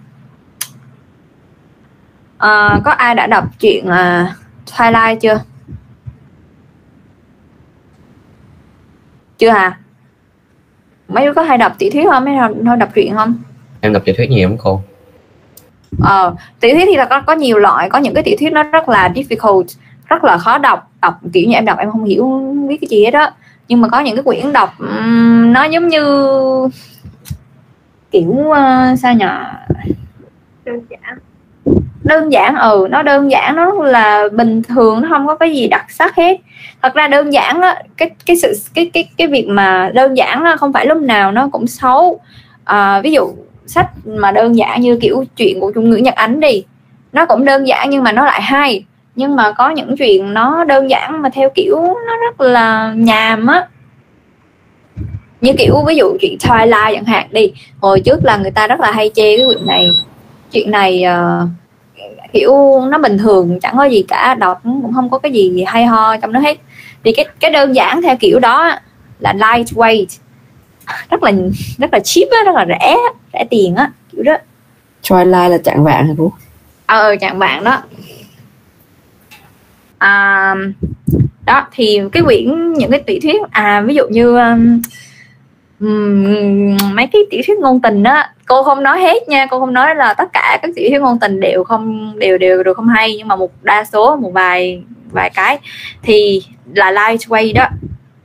có ai đã đọc truyện Twilight chưa? Chưa hả? Mấy đứa có hay đọc tiểu thuyết không? Mấy đứa đọc truyện không? Em đọc tiểu thuyết nhiều lắm cô. Tiểu thuyết thì là có nhiều loại. Có những cái tiểu thuyết nó rất là difficult, rất là khó đọc kiểu như em đọc em không hiểu biết cái gì hết đó. Nhưng mà có những cái quyển đọc nó giống như kiểu sao nhỉ? Đơn giản, nó đơn giản, nó rất là bình thường, nó không có cái gì đặc sắc hết. Thật ra đơn giản á, cái việc mà đơn giản nó không phải lúc nào nó cũng xấu. Ví dụ sách mà đơn giản như kiểu chuyện của Trung Ngữ Nhật Ánh đi, nó cũng đơn giản nhưng mà nó lại hay. Nhưng mà có những chuyện nó đơn giản mà theo kiểu nó rất là nhàm á, như kiểu ví dụ chuyện Twilight chẳng hạn đi. Hồi trước là người ta rất là hay chê cái chuyện này kiểu nó bình thường, chẳng có gì cả, đọc cũng không có cái gì hay ho trong nó hết. Thì cái đơn giản theo kiểu đó là lightweight, rất là cheap á, rất là rẻ tiền á, kiểu đó. Twilight là chạng vạng hả cô? Chạng vạng đó. Đó thì cái quyển những cái tiểu thuyết ví dụ như mấy cái tiểu thuyết ngôn tình đó, cô không nói hết nha, cô không nói là tất cả các tiểu thuyết ngôn tình đều không hay, nhưng mà một vài cái thì là lightweight đó.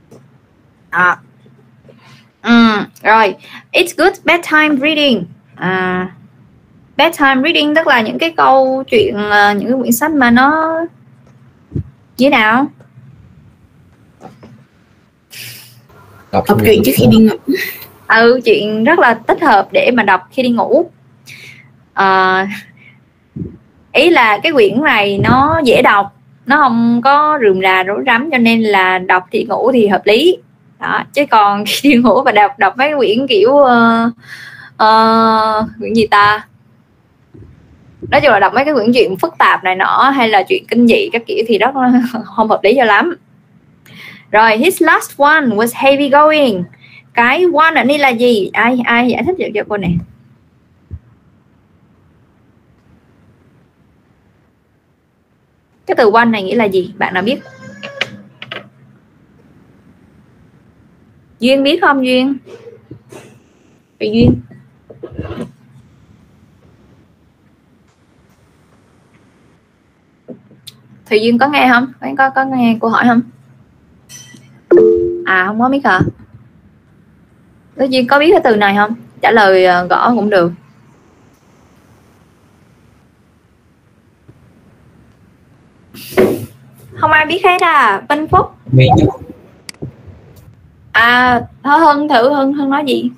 Rồi, it's good bedtime reading. Bedtime reading tức là những cái câu chuyện, những cái quyển sách mà nó như nào? Đọc truyện trước khi đi ngủ. Chuyện rất là thích hợp để mà đọc khi đi ngủ. Ý là cái quyển này nó dễ đọc, nó không có rườm rà rối rắm, cho nên là đọc thì ngủ thì hợp lý đó. Chứ còn khi đi ngủ và đọc mấy quyển kiểu quyển gì ta, nói chung là đọc mấy cái quyển chuyện phức tạp này nọ hay là chuyện kinh dị các kiểu thì rất không hợp lý cho lắm. Rồi, his last one was heavy going. Cái one ở đây là gì? Ai giải thích được cho cô này? Cái từ one này nghĩa là gì? Bạn nào biết? Duyên biết không Duyên? Duyên. Thì Duyên có nghe không? Có nghe cô hỏi không? Không có biết hả? Duyên có biết cái từ này không? Trả lời gõ cũng được. Không ai biết hết Vinh Phúc. Hân thử Hân nói gì?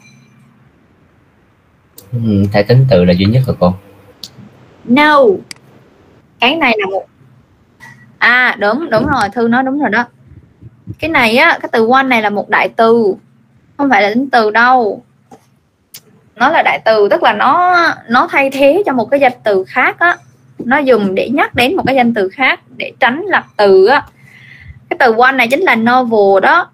Thầy tính từ là duy nhất rồi cô. No. Cái này là một đúng rồi, Thư nói đúng rồi đó. Cái này á, cái từ one này là một đại từ, không phải là tính từ đâu. Nó là đại từ, tức là nó thay thế cho một cái danh từ khác á, nó dùng để nhắc đến một cái danh từ khác để tránh lặp từ á. Cái từ one này chính là novel đó.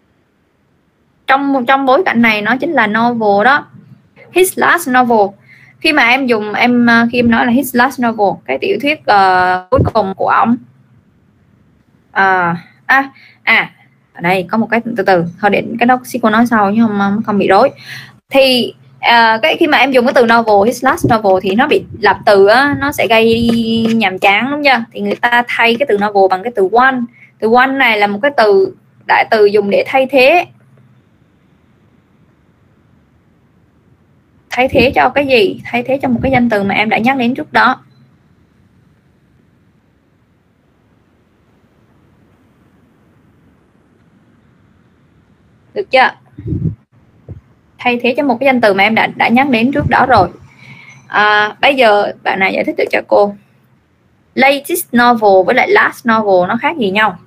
Trong bối cảnh này nó chính là novel đó. His last novel. Khi mà em dùng khi em nói là his last novel, cái tiểu thuyết cuối cùng của ông. Ở đây có một cái từ thôi, để cái đó cô nói sau chứ không bị rối. Thì khi mà em dùng cái từ novel, his last novel thì nó bị lặp từ á, nó sẽ gây nhàm chán đúng chưa? Thì người ta thay cái từ novel bằng cái từ one. Từ one này là một cái từ đại từ dùng để thay thế cho cái gì? Thay thế cho một cái danh từ mà em đã nhắc đến trước đó. Được chưa? Thay thế cho một cái danh từ mà em đã nhắc đến trước đó rồi. Bây giờ bạn này giải thích được cho cô. Latest novel với lại last novel nó khác gì nhau?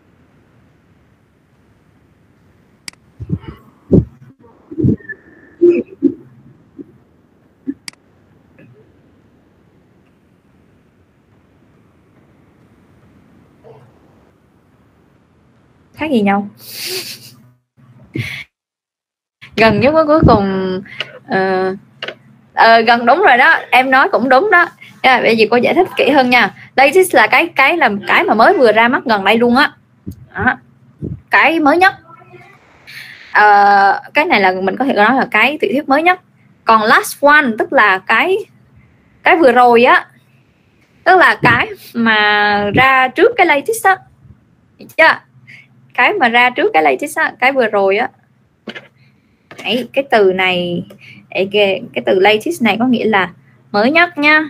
Khác gì nhau? Gần nhất cuối cùng gần đúng rồi đó, em nói cũng đúng đó. Bây giờ cô giải thích kỹ hơn nha. Latest là cái mà mới vừa ra mắt gần đây luôn á. Cái mới nhất. Cái này là mình có thể nói là cái tiểu thuyết mới nhất. Còn last one tức là cái vừa rồi á, tức là cái mà ra trước cái latest á. Được chưa? Cái mà ra trước cái latest á, cái vừa rồi á. Đấy, cái từ này, cái từ latest này có nghĩa là mới nhất nha,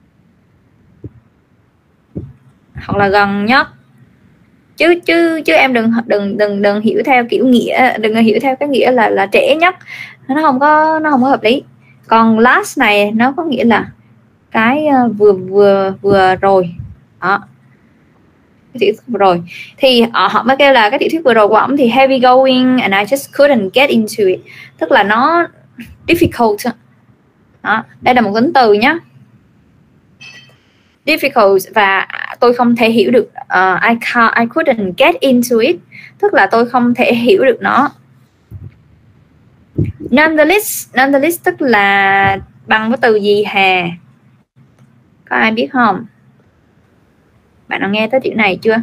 hoặc là gần nhất. Chứ em đừng hiểu theo kiểu nghĩa, đừng hiểu theo cái nghĩa là trễ nhất, nó không có hợp lý. Còn last này nó có nghĩa là cái vừa rồi đó, cái tiểu thuyết vừa rồi. Thì họ mới kêu là cái tiểu thuyết vừa rồi của ổng thì heavy going and I just couldn't get into it, tức là nó difficult đó. Đây là một tính từ nhé, difficult, và tôi không thể hiểu được. I couldn't get into it, tức là tôi không thể hiểu được nó. Nonetheless tức là bằng với từ gì hà? Có ai biết không? Bạn nào nghe tới chữ này chưa?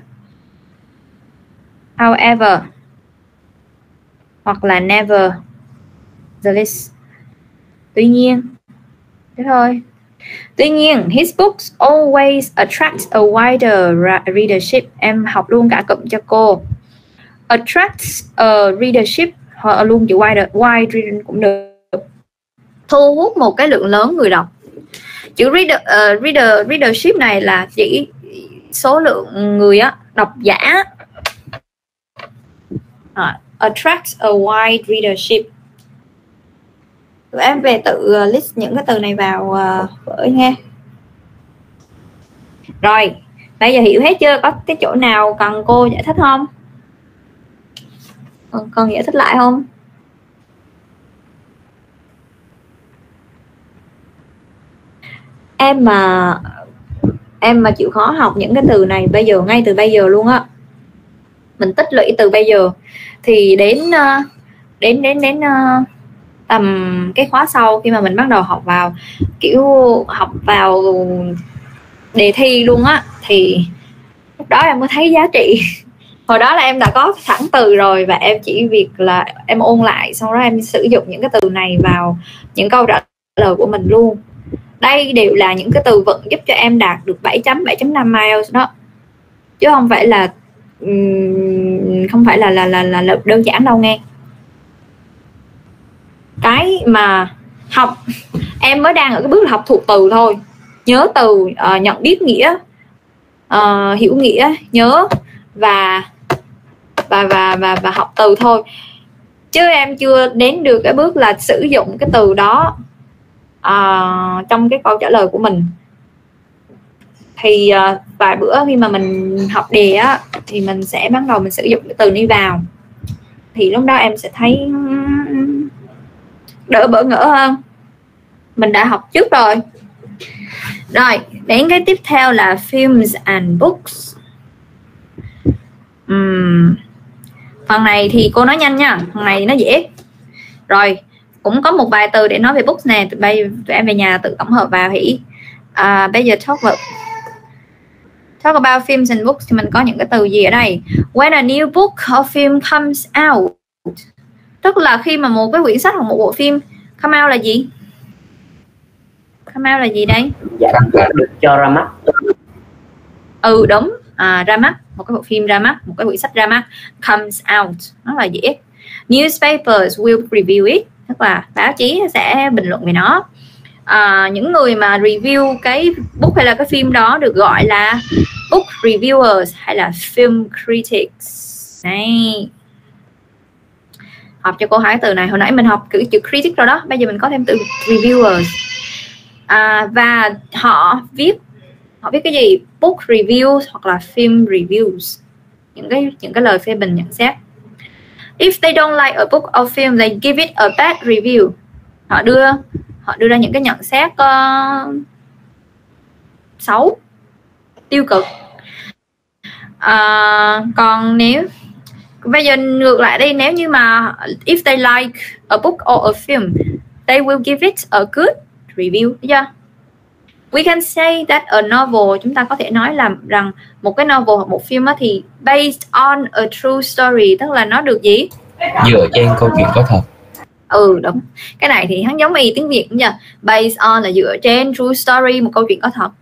However hoặc là never, the list. Tuy nhiên, thế thôi. Tuy nhiên, his books always attract a wider readership. Em học luôn cả cụm cho cô. Attracts a readership, hoặc luôn chữ wide reading cũng được. Thu hút một cái lượng lớn người đọc. Chữ readership này là chỉ số lượng người á, độc giả. Attracts a wide readership. Tụi em về tự list những cái từ này vào vở nghe. Rồi, bây giờ hiểu hết chưa? Có cái chỗ nào cần cô giải thích không? Còn giải thích lại không? Em mà chịu khó học những cái từ này bây giờ, ngay từ bây giờ luôn á, mình tích lũy từ bây giờ thì đến tầm cái khóa sau, khi mà mình bắt đầu học vào kiểu học vào đề thi luôn á, thì lúc đó em mới thấy giá trị. Hồi đó là em đã có sẵn từ rồi, và em chỉ việc là em ôn lại, sau đó em sử dụng những cái từ này vào những câu trả lời của mình luôn. Đây đều là những cái từ vựng giúp cho em đạt được 7.5 IELTS đó, chứ không phải là đơn giản đâu nghe. Cái mà học, em mới đang ở cái bước là học thuộc từ thôi, nhớ từ, nhận biết nghĩa, hiểu nghĩa, nhớ và học từ thôi, chứ em chưa đến được cái bước là sử dụng cái từ đó trong cái câu trả lời của mình. Thì vài bữa khi mà mình học đề á, thì mình sẽ bắt đầu mình sử dụng cái từ đi vào, thì lúc đó em sẽ thấy đỡ bỡ ngỡ hơn. Mình đã học trước rồi. Rồi, đến cái tiếp theo là films and books. Phần này thì cô nói nhanh nha, phần này nó dễ. Rồi, cũng có một vài từ để nói về books nè, tụi em về nhà tự tổng hợp vào hỉ. Bây giờ talk about films and books thì mình có những cái từ gì ở đây? When a new book or film comes out, tức là khi mà một cái quyển sách hoặc một bộ phim come out là gì? Come out là gì đây? Dạ, được cho ra mắt. Đúng, ra mắt, một cái bộ phim ra mắt, một cái quyển sách ra mắt, comes out, rất là dễ. Newspapers will review it, tức là báo chí sẽ bình luận về nó. Những người mà review cái book hay là cái phim đó được gọi là book reviewers hay là film critics. Này, học cho cô hai từ này. Hồi nãy mình học chữ critic rồi đó, bây giờ mình có thêm từ reviewers. Và họ viết cái gì? Book reviews hoặc là film reviews, những cái lời phê bình, nhận xét. If they don't like a book or film, they give it a bad review. Họ đưa ra những cái nhận xét xấu, tiêu cực. Còn nếu bây giờ ngược lại đi, nếu như mà if they like a book or a film, they will give it a good review. Thấy chưa? We can say that a novel, chúng ta có thể nói rằng một cái novel hoặc một phim thì based on a true story, tức là nó được gì? Dựa trên câu chuyện có thật. Đúng. Cái này thì hắn giống y tiếng Việt cũng vậy. Based on là dựa trên, true story một câu chuyện có thật.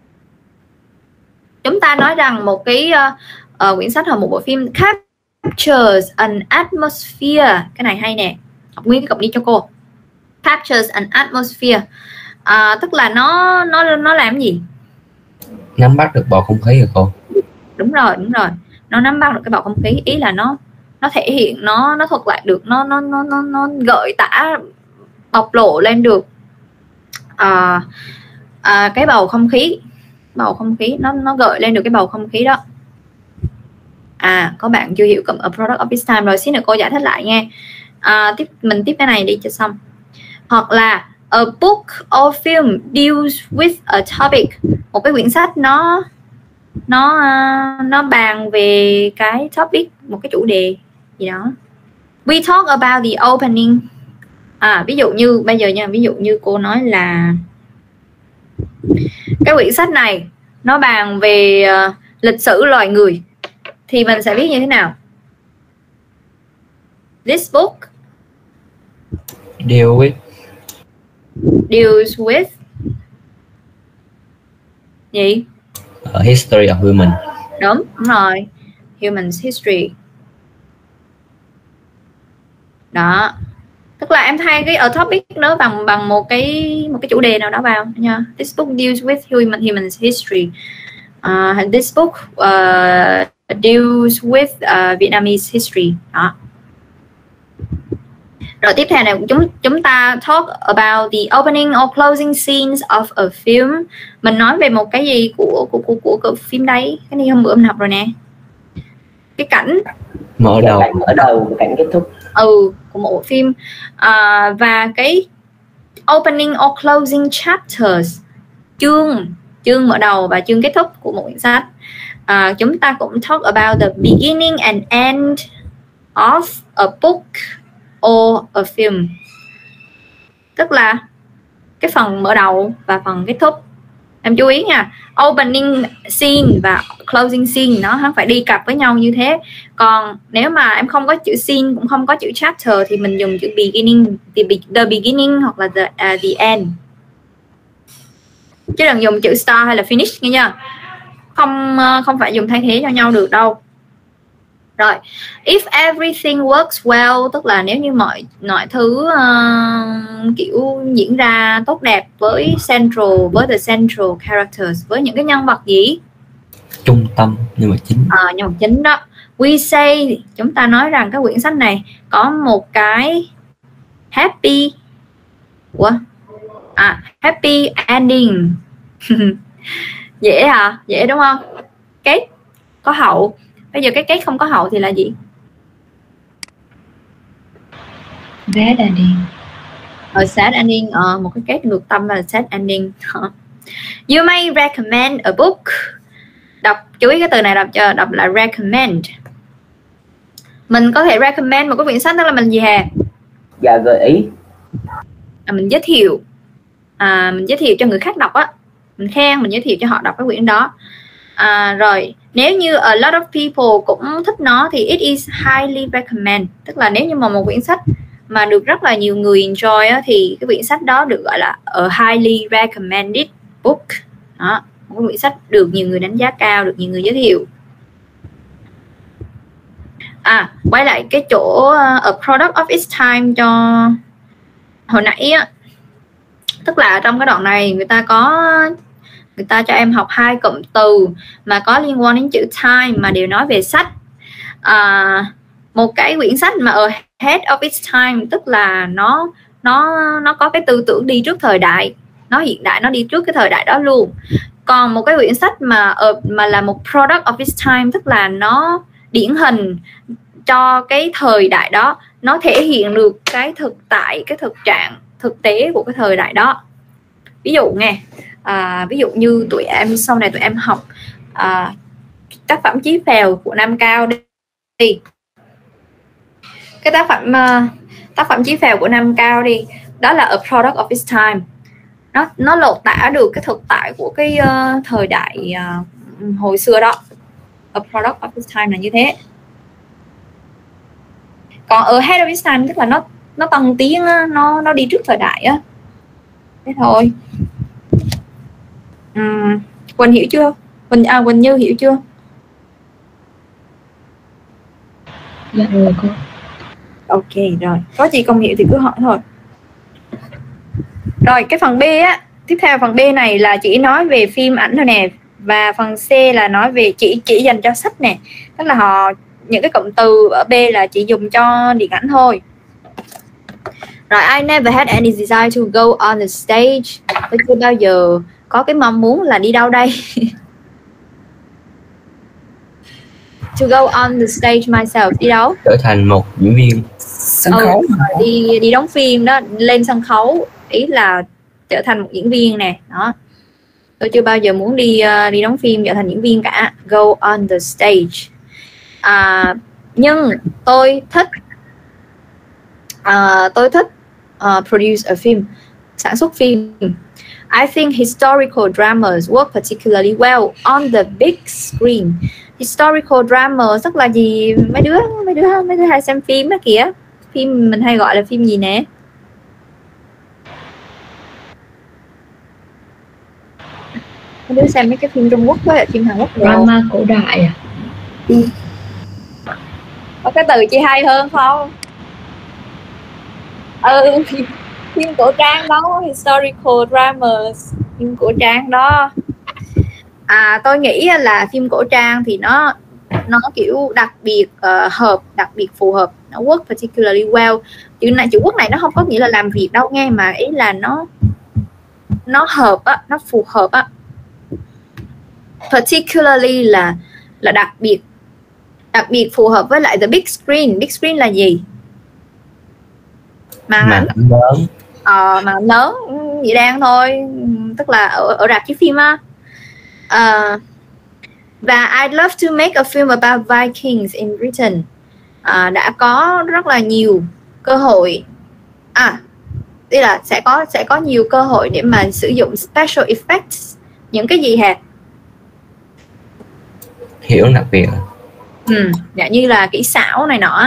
Chúng ta nói rằng một cái quyển sách hoặc một bộ phim captures an atmosphere. Cái này hay nè, học nguyên cái cụm đi cho cô. Captures an atmosphere, tức là nó làm gì? Nắm bắt được bầu không khí rồi cô. Đúng rồi. Nó nắm bắt được cái bầu không khí, ý là nó thể hiện, nó thuật lại được, nó gợi tả, bộc lộ lên được cái bầu không khí, nó gợi lên được cái bầu không khí đó. Có bạn chưa hiểu cụm a product of its time rồi, xin nữa cô giải thích lại nha. Mình tiếp cái này đi cho xong. Hoặc là a book or film deals with a topic, một cái quyển sách nó bàn về cái topic, một cái chủ đề gì đó. We talk about the opening. Ví dụ như bây giờ nha, ví dụ như cô nói là cái quyển sách này nó bàn về lịch sử loài người thì mình sẽ viết như thế nào? This book deals with gì? History of women. Đúng rồi, human history. Đó, tức là em thay cái ở topic nữa bằng một cái chủ đề nào đó vào nha. This book deals with human history. This book deals with Vietnamese history. Đó. Rồi tiếp theo này chúng ta talk about the opening or closing scenes of a film. Mình nói về một cái gì của phim đấy? Cái này hôm bữa mình học rồi nè. Cái cảnh mở đầu, cảnh kết thúc. Của một bộ phim. Và cái opening or closing chapters, chương mở đầu và chương kết thúc của một quyển sách. Chúng ta cũng talk about the beginning and end of a book or a film, tức là cái phần mở đầu và phần kết thúc. Em chú ý nha, opening scene và closing scene nó phải đi cặp với nhau như thế. Còn nếu mà em không có chữ scene cũng không có chữ chapter thì mình dùng chữ beginning, the beginning hoặc là the end, chứ đừng dùng chữ start hay là finish nghe nha. Không phải dùng thay thế cho nhau được đâu. Rồi, if everything works well, tức là nếu như mọi thứ kiểu diễn ra tốt đẹp với the central characters, với những cái nhân vật gì? Trung tâm, nhân vật chính. Nhân vật chính đó. We say, chúng ta nói rằng cái quyển sách này có một cái happy ending. Dễ hả? Dễ đúng không? Kết có hậu. Bây giờ cái kết không có hậu thì là gì? Bad ending. Sad ending. Một cái kết ngược tâm là sad ending. You may recommend a book. Chú ý cái từ này đọc là recommend. Mình có thể recommend một cái quyển sách, tức là mình gì hè? Dạ, gợi ý. Mình giới thiệu. Mình giới thiệu cho người khác đọc á. Mình khen, mình giới thiệu cho họ đọc cái quyển đó. Rồi nếu như a lot of people cũng thích nó thì it is highly recommend, tức là nếu như mà một quyển sách mà được rất là nhiều người enjoy á, thì cái quyển sách đó được gọi là a highly recommended book. Đó, một quyển sách được nhiều người đánh giá cao, được nhiều người giới thiệu. Quay lại cái chỗ a product of its time cho hồi nãy á, tức là trong cái đoạn này người ta cho em học 2 cụm từ mà có liên quan đến chữ time mà đều nói về sách. Một cái quyển sách mà ahead of its time, tức là nó có cái tư tưởng đi trước thời đại, nó hiện đại, nó đi trước cái thời đại đó luôn. Còn một cái quyển sách mà là một product of its time, tức là nó điển hình cho cái thời đại đó, nó thể hiện được cái thực tại, cái thực trạng thực tế của cái thời đại đó. Ví dụ nghe, ví dụ như sau này tụi em học tác phẩm Chí Phèo của Nam Cao đi. Cái tác phẩm Chí Phèo của Nam Cao đi, đó là a product of its time. Nó lột tả được cái thực tại của cái thời đại hồi xưa đó. A product of its time là như thế. Còn ahead of its time tức là nó tăng tiến, nó đi trước thời đại á. Thế thôi. Quỳnh hiểu chưa? Quỳnh Như hiểu chưa? Dạ rồi cô. Ok rồi, có gì không hiểu thì cứ hỏi thôi. Rồi cái phần B á, tiếp theo phần B này là chỉ nói về phim ảnh thôi nè, và phần C là nói về chỉ dành cho sách nè, tức là những cái cụm từ ở B là chỉ dùng cho điện ảnh thôi. Rồi, I never had any desire to go on the stage. Tôi chưa bao giờ có cái mong muốn là đi đâu đây. To go on the stage myself, đi đâu? Trở thành một diễn viên Sân khấu. Đi đóng phim đó, lên sân khấu, ý là trở thành một diễn viên nè. Đó, tôi chưa bao giờ muốn đi đóng phim trở thành diễn viên cả. Go on the stage. Nhưng tôi thích produce a film, sản xuất phim. I think historical dramas work particularly well on the big screen. Historical drama tức là gì? Mấy đứa hay xem phim á kìa. Phim mình hay gọi là phim gì nè? Mấy đứa xem mấy cái phim Trung Quốc với phim Hàn Quốc Drama cổ đại à? Có cái từ chị hay hơn không? Phim cổ trang đó, historical dramas, phim cổ trang đó. Tôi nghĩ là phim cổ trang thì nó kiểu đặc biệt hợp, đặc biệt phù hợp, nó work particularly well. Chữ work này nó không có nghĩa là làm việc đâu nghe, mà ý là nó hợp á, nó phù hợp á. Particularly là đặc biệt phù hợp với lại the big screen. Big screen là gì? Màn ảnh lớn. Màn ảnh lớn vậy đang thôi, tức là ở rạp chiếu phim á. Và I'd love to make a film about Vikings in Britain. Đã có rất là nhiều cơ hội, tức là sẽ có nhiều cơ hội để mà sử dụng special effects. Những cái gì hả? Hiểu đặc biệt. Dạ, như là kỹ xảo này nọ.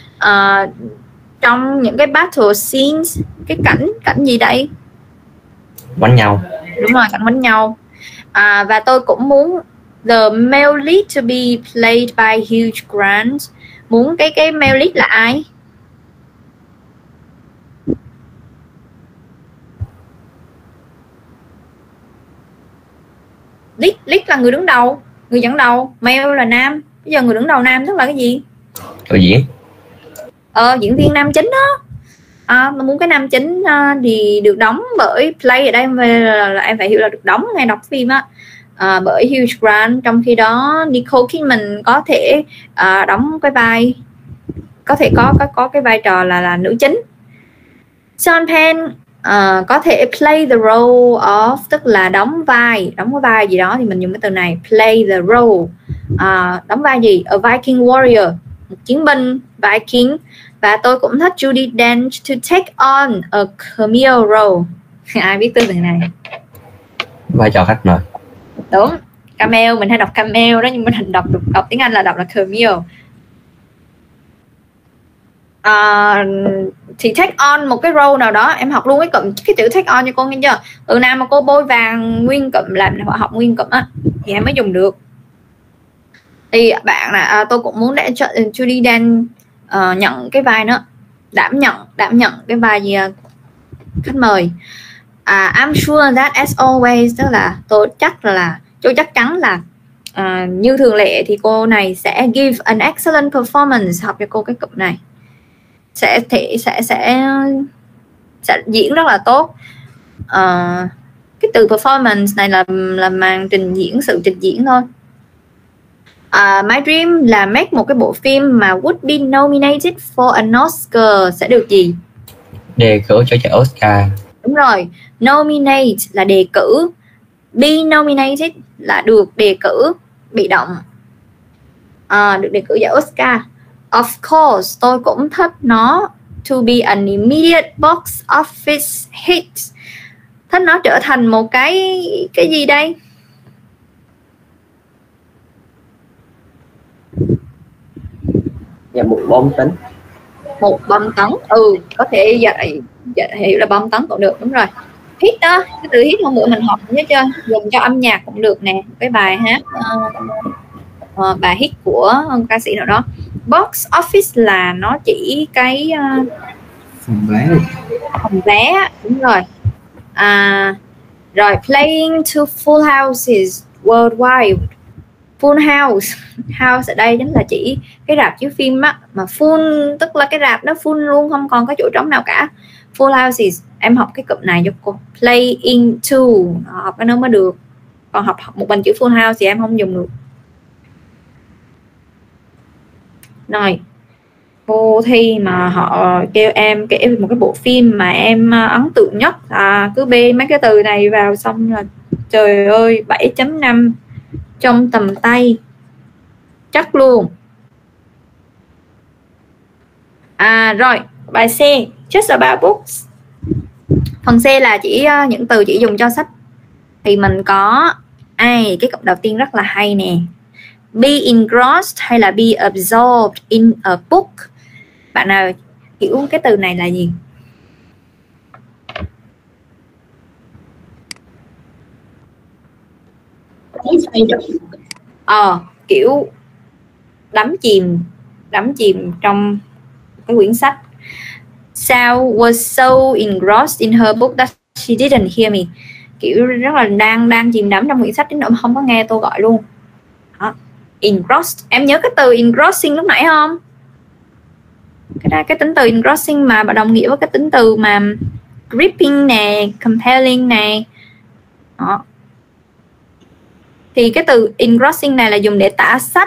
Trong những cái battle scenes, cái cảnh gì đây? Bắn nhau. Đúng rồi, cảnh bắn nhau. Và tôi cũng muốn the male lead to be played by Hugh Grant. Muốn cái male lead là ai? Lead là người đứng đầu, người dẫn đầu. Male là nam. Bây giờ người đứng đầu nam tức là cái gì? Đạo diễn. Diễn viên nam chính đó. Tôi muốn cái nam chính thì được đóng bởi play ở đây là em phải hiểu là được đóng ngay đọc phim á, bởi Hugh Grant. Trong khi đó Nicole Kidman có thể đóng cái vai, có thể có cái vai trò là nữ chính. Sean Penn có thể play the role of, tức là đóng cái vai gì đó, thì mình dùng cái từ này, play the role. Đóng vai gì? A Viking warrior, một chiến binh Viking. Và tôi cũng thích Judi Dench to take on a cameo role. Ai biết từ này? Vai trò khách mời. Đúng, cameo, mình hay đọc cameo đó, nhưng mình đọc tiếng Anh là cameo. Thì take on một cái role nào đó. Em học luôn cái chữ take on cho con nghe chưa? Từ nào mà cô bôi vàng nguyên cụm, làm họ học nguyên cụm á thì em mới dùng được. Thì bạn là tôi cũng muốn để cho Judi Dench nhận cái vai nữa, đảm nhận cái vai gì khách mời. I'm sure that as always, tức là tôi chắc chắn là như thường lệ thì cô này sẽ give an excellent performance. Học cho cô cái cụm này, sẽ diễn rất là tốt. Cái từ performance này là màn trình diễn, sự trình diễn thôi. My dream là make một cái bộ phim mà would be nominated for an Oscar. Sẽ được gì? Đề cử cho giải Oscar. Đúng rồi, nominate là đề cử, be nominated là được đề cử, bị động. Được đề cử giải Oscar. Of course, tôi cũng thích nó to be an immediate box office hit. Thích nó trở thành một cái gì đây? Dạ, một bom tấn. Một bom tấn. Có thể hiểu là bom tấn cũng được. Đúng rồi, hit đó, cái từ hit hôm bữa mình học nhớ chưa? Dùng cho âm nhạc cũng được nè, cái bài hát bài hit của ca sĩ nào đó. Box office là nó chỉ cái phòng vé. Đúng rồi. Rồi playing to full houses worldwide. Full house ở đây chính là chỉ cái rạp chiếu phim á, mà full tức là cái rạp đó full luôn, không còn có chỗ trống nào cả. Full houses, em học cái cụm này cho cô. Playing to, học cái nó mới được, còn học một mình chữ full house thì em không dùng được. Rồi, cô thi mà họ kêu em kể một cái bộ phim mà em ấn tượng nhất, cứ bê mấy cái từ này vào xong là trời ơi 7.5 trong tầm tay chắc luôn. Rồi bài C, just about books. Phần C là chỉ những từ chỉ dùng cho sách. Thì mình có cái cụm đầu tiên rất là hay nè. Be engrossed hay là be absorbed in a book. Bạn nào hiểu cái từ này là gì? Kiểu đắm chìm trong cái quyển sách. Sao was so engrossed in her book that she didn't hear me. Kiểu rất là đang chìm đắm trong quyển sách đến nỗi không có nghe tôi gọi luôn. Đó. Engrossed. Em nhớ cái từ engrossing lúc nãy không? Cái tính từ engrossing mà bạn đồng nghĩa với cái tính từ mà gripping nè, compelling nè. Đó. Thì cái từ engrossing này là dùng để tả sách.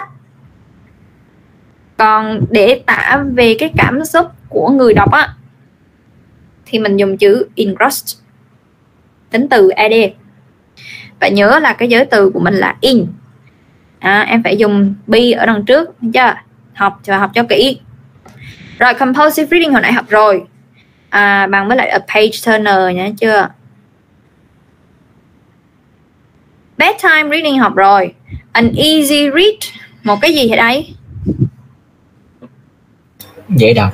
Còn để tả về cái cảm xúc của người đọc á thì mình dùng chữ engrossed, tính từ ed. Và nhớ là cái giới từ của mình là in. Em phải dùng be ở đằng trước, thấy chưa? Học cho kỹ. Rồi compulsive reading hồi nãy học rồi. Bằng với lại a page turner nhá chưa? Bedtime reading học rồi. An easy read, một cái gì ở đây? Dễ đọc.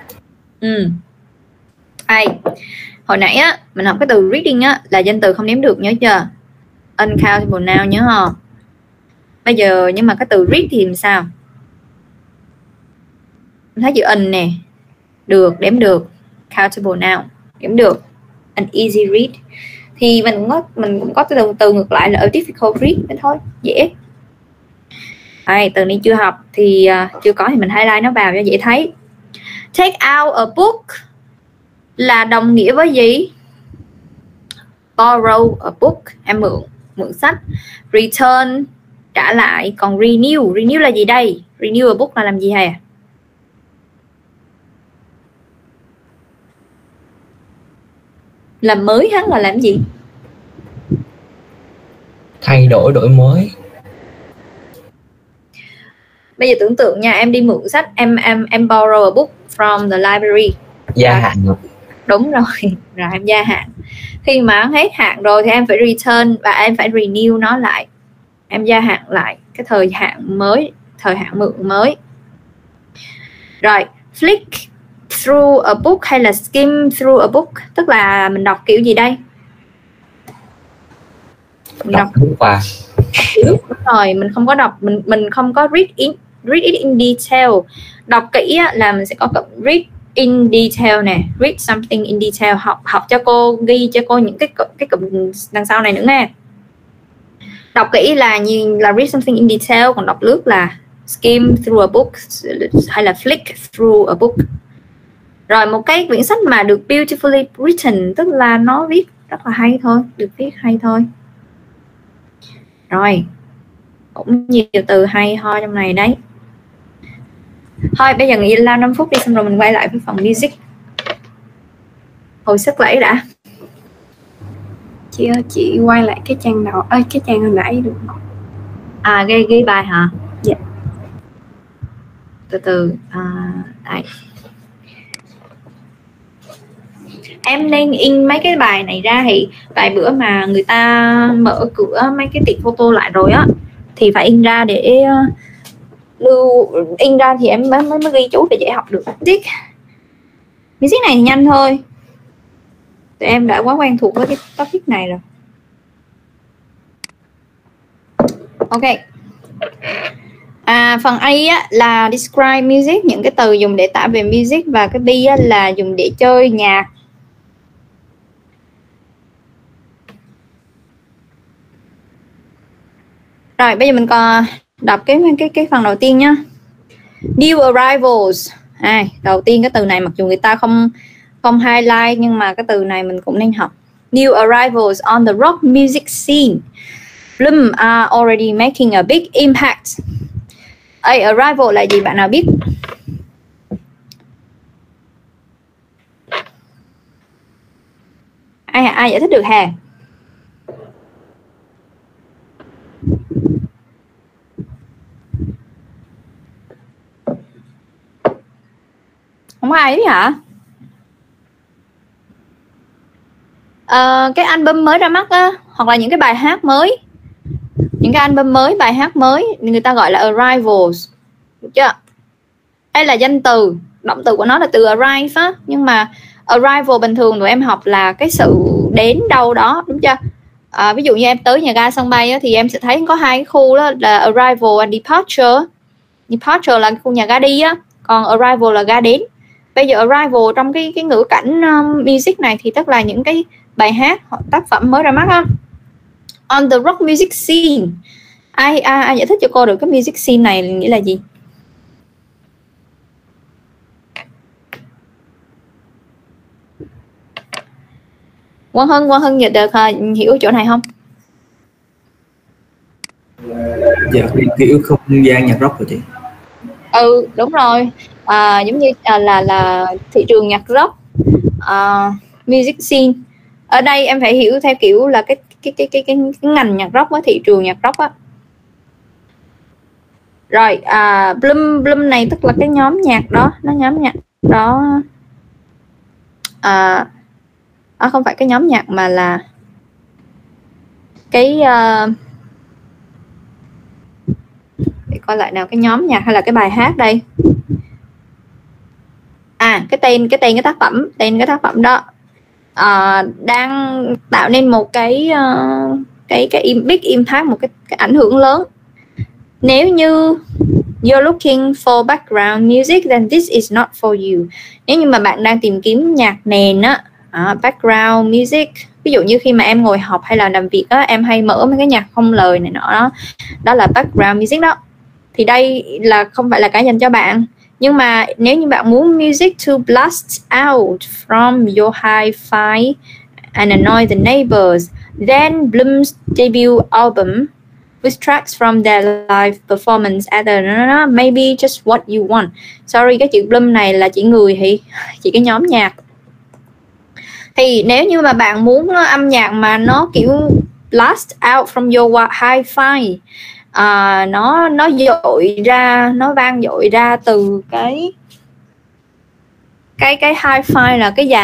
Hồi nãy á mình học cái từ reading á là danh từ không đếm được, nhớ chưa? Uncountable noun, nhớ không? Bây giờ nhưng mà cái từ read thì làm sao? Mình thấy chữ un nè, được, đếm được. Countable noun, đếm được. An easy read. Thì mình cũng có cái từ ngược lại là a difficult read thế thôi, dễ. Từ này chưa học thì chưa có thì mình highlight nó vào cho dễ thấy. Take out a book là đồng nghĩa với gì? Borrow a book, em mượn sách. Return, trả lại. Còn renew là gì đây? Renew a book là làm gì hả? Làm mới hắn là làm gì? Thay đổi, đổi mới. Bây giờ tưởng tượng nha, em đi mượn sách, em borrow a book from the library. Gia hạn. Đúng rồi, rồi em gia hạn. Khi mà hết hạn rồi thì em phải return và em phải renew nó lại. Em gia hạn lại cái thời hạn mới, thời hạn mượn mới. Rồi, flick through a book hay là skim through a book, tức là mình đọc kiểu gì đây? Đọc qua. Đúng rồi, mình không có đọc, mình không có read it in detail. Đọc kỹ là mình sẽ có cụm read in detail nè, read something in detail. Học cho cô, ghi cho cô những cái cụm đằng sau này nữa nha. Đọc kỹ là read something in detail, còn đọc lướt là skim through a book hay là flick through a book. Rồi một cái quyển sách mà được beautifully written tức là nó viết rất là hay thôi, được viết hay thôi. Rồi cũng nhiều từ hay ho trong này đấy. Thôi bây giờ nghỉ lao 5 phút đi, xong rồi mình quay lại với phòng music. Hồi sức lấy đã. Chị ơi, chị quay lại cái trang đầu, cái trang hồi nãy được không? Ghi bài hả? Dạ. Từ từ. Đây. Em nên in mấy cái bài này ra, thì vài bữa mà người ta mở cửa mấy cái tiệm photo lại rồi á thì phải in ra để in ra thì em mới ghi chú để dễ học được. Music này thì nhanh thôi, tụi em đã quá quen thuộc với cái topic này rồi. Ok. Phần A á, là describe music, những cái từ dùng để tả về music, và cái B á, là dùng để chơi nhạc. Rồi bây giờ mình còn đọc cái phần đầu tiên nhá. New arrivals. Đầu tiên cái từ này mặc dù người ta không highlight nhưng mà cái từ này mình cũng nên học. New arrivals on the rock music scene. Bloom are already making a big impact. Arrival là gì bạn nào biết? Ai giải thích được hà? Không có ai biết hả? cái album mới ra mắt á, hoặc là những cái bài hát mới, những cái album mới, bài hát mới, người ta gọi là arrivals, được chưa? Đây là danh từ, động từ của nó là từ arrive á, nhưng mà arrival bình thường tụi em học là cái sự đến đâu đó, đúng chưa? Ví dụ như em tới nhà ga sân bay á, thì em sẽ thấy có hai cái khu đó là arrival and departure. Departure là khu nhà ga đi á, còn arrival là ga đến. Bây giờ arrival trong cái ngữ cảnh music này thì tức là những cái bài hát hoặc tác phẩm mới ra mắt á. On the rock music scene, ai giải thích cho cô được cái music scene này nghĩa là gì? Quang Hưng được hiểu chỗ này không? Dạ, kiểu không gian nhạc rock rồi chị. Đúng rồi. Giống như là thị trường nhạc rock, music scene. Ở đây em phải hiểu theo kiểu là cái ngành nhạc rock với thị trường nhạc rock á. Rồi, Bloom này tức là cái nhóm nhạc đó, nó nhóm nhạc đó. Không phải cái nhóm nhạc mà là cái để coi lại nào, cái nhóm nhạc hay là cái bài hát đây. Cái tên cái tác phẩm, tên cái tác phẩm đó đang tạo nên một cái big impact, một cái ảnh hưởng lớn. Nếu như you're looking for background music then this is not for you. Nếu như mà bạn đang tìm kiếm nhạc nền á, background music, ví dụ như khi mà em ngồi học hay là làm việc á, em hay mở mấy cái nhạc không lời này nọ đó, đó là background music đó, thì đây là không phải là cái dành cho bạn. Nhưng mà nếu như bạn muốn music to blast out from your hi-fi and annoy the neighbors, then Bloom's debut album with tracks from their live performance at the maybe just what you want. Sorry, cái chữ Bloom này là chỉ người hay chỉ cái nhóm nhạc. Thì nếu như mà bạn muốn âm nhạc mà nó kiểu blast out from your hi-fi, nó dội ra, nó vang dội ra từ cái hi-fi là cái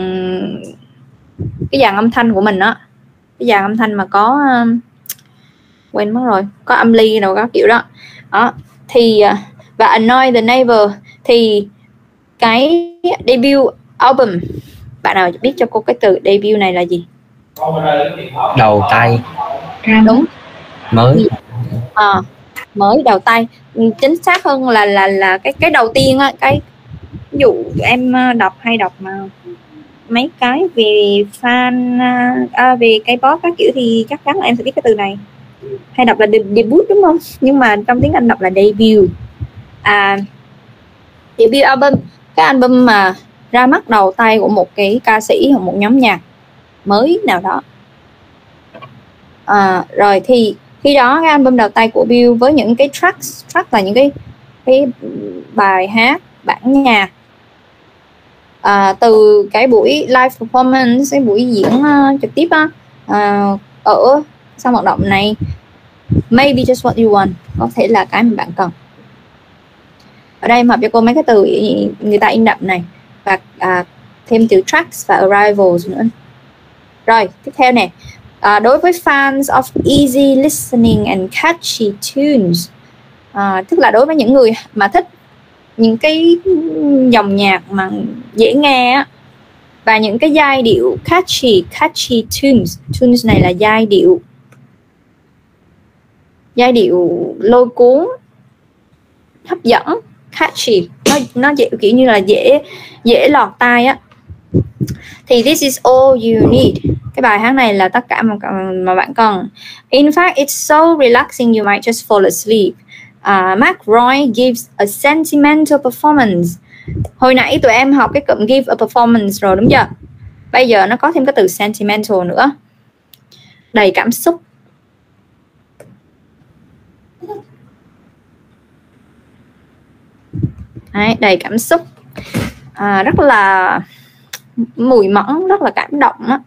dàn âm thanh của mình đó, cái dàn âm thanh mà có quên mất rồi, có âm ly đâu các kiểu đó. Thì và annoy the neighbor thì cái debut album, bạn nào biết cho cô cái từ debut này là gì? Đầu tay. Đúng, Mới. Mới, đầu tay. Chính xác hơn là cái đầu tiên á. Cái ví dụ em hay đọc mà mấy cái về fan về K-pop các kiểu thì chắc chắn là em sẽ biết cái từ này. Hay đọc là debut đúng không? Nhưng mà trong tiếng Anh đọc là debut. Debut album, cái album mà ra mắt đầu tay của một cái ca sĩ hoặc một nhóm nhạc mới nào đó. Rồi thì khi đó cái album đầu tay của Bill với những cái track là những cái bài hát bản nhạc từ cái buổi live performance, cái buổi diễn trực tiếp ở sân vận động này, maybe just what you want, có thể là cái mà bạn cần. Ở đây em học cho cô mấy cái từ người ta in đậm này và thêm từ tracks và arrivals nữa. Rồi tiếp theo nè, đối với fans of easy listening and catchy tunes, tức là đối với những người mà thích những cái dòng nhạc mà dễ nghe á, và những cái giai điệu catchy tunes này là giai điệu lôi cuốn, hấp dẫn, catchy, nó dễ, kiểu như là dễ lọt tai á, thì this is all you need. Cái bài hát này là tất cả mà bạn cần. In fact, it's so relaxing you might just fall asleep. Mark Roy gives a sentimental performance. Hồi nãy tụi em học cái cụm give a performance rồi đúng chưa? Bây giờ nó có thêm cái từ sentimental nữa, đầy cảm xúc. Đấy, đầy cảm xúc, rất là mùi mẫn, rất là cảm động đó.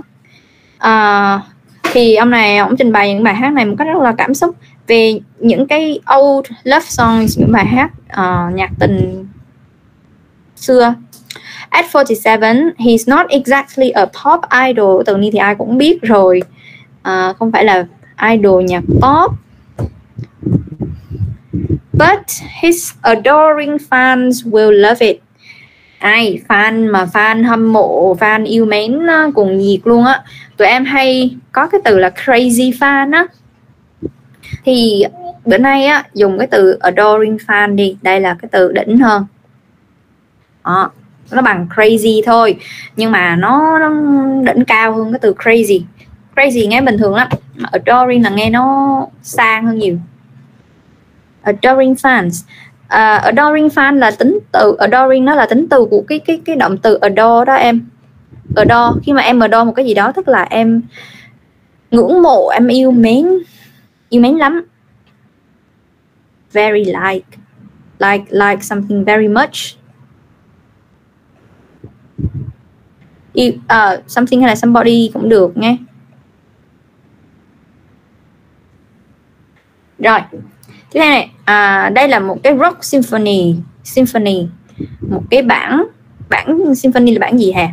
Thì ông này ông trình bày những bài hát này một cách rất là cảm xúc về những cái old love songs, những bài hát nhạc tình xưa. At 47, he's not exactly a pop idol. Từ này thì ai cũng biết rồi. Không phải là idol nhạc pop. But his adoring fans will love it. Ai fan mà fan hâm mộ, fan yêu mến cùng nhiệt luôn á. Tụi em hay có cái từ là crazy fan á. Thì bữa nay á dùng cái từ adoring fan đi. Đây là cái từ đỉnh hơn. Nó bằng crazy thôi, nhưng mà nó đỉnh cao hơn cái từ crazy. Crazy nghe bình thường lắm, mà adoring là nghe nó sang hơn nhiều. Adoring fans. Adoring fan là tính từ, adoring nó là tính từ của cái động từ adore đó em. Adore, khi mà em adore một cái gì đó tức là em ngưỡng mộ, em yêu mến lắm. Very like something very much. Something hay là somebody cũng được nghe. Rồi tiếp theo này, đây là một cái rock symphony, một cái bản symphony là bản gì hả?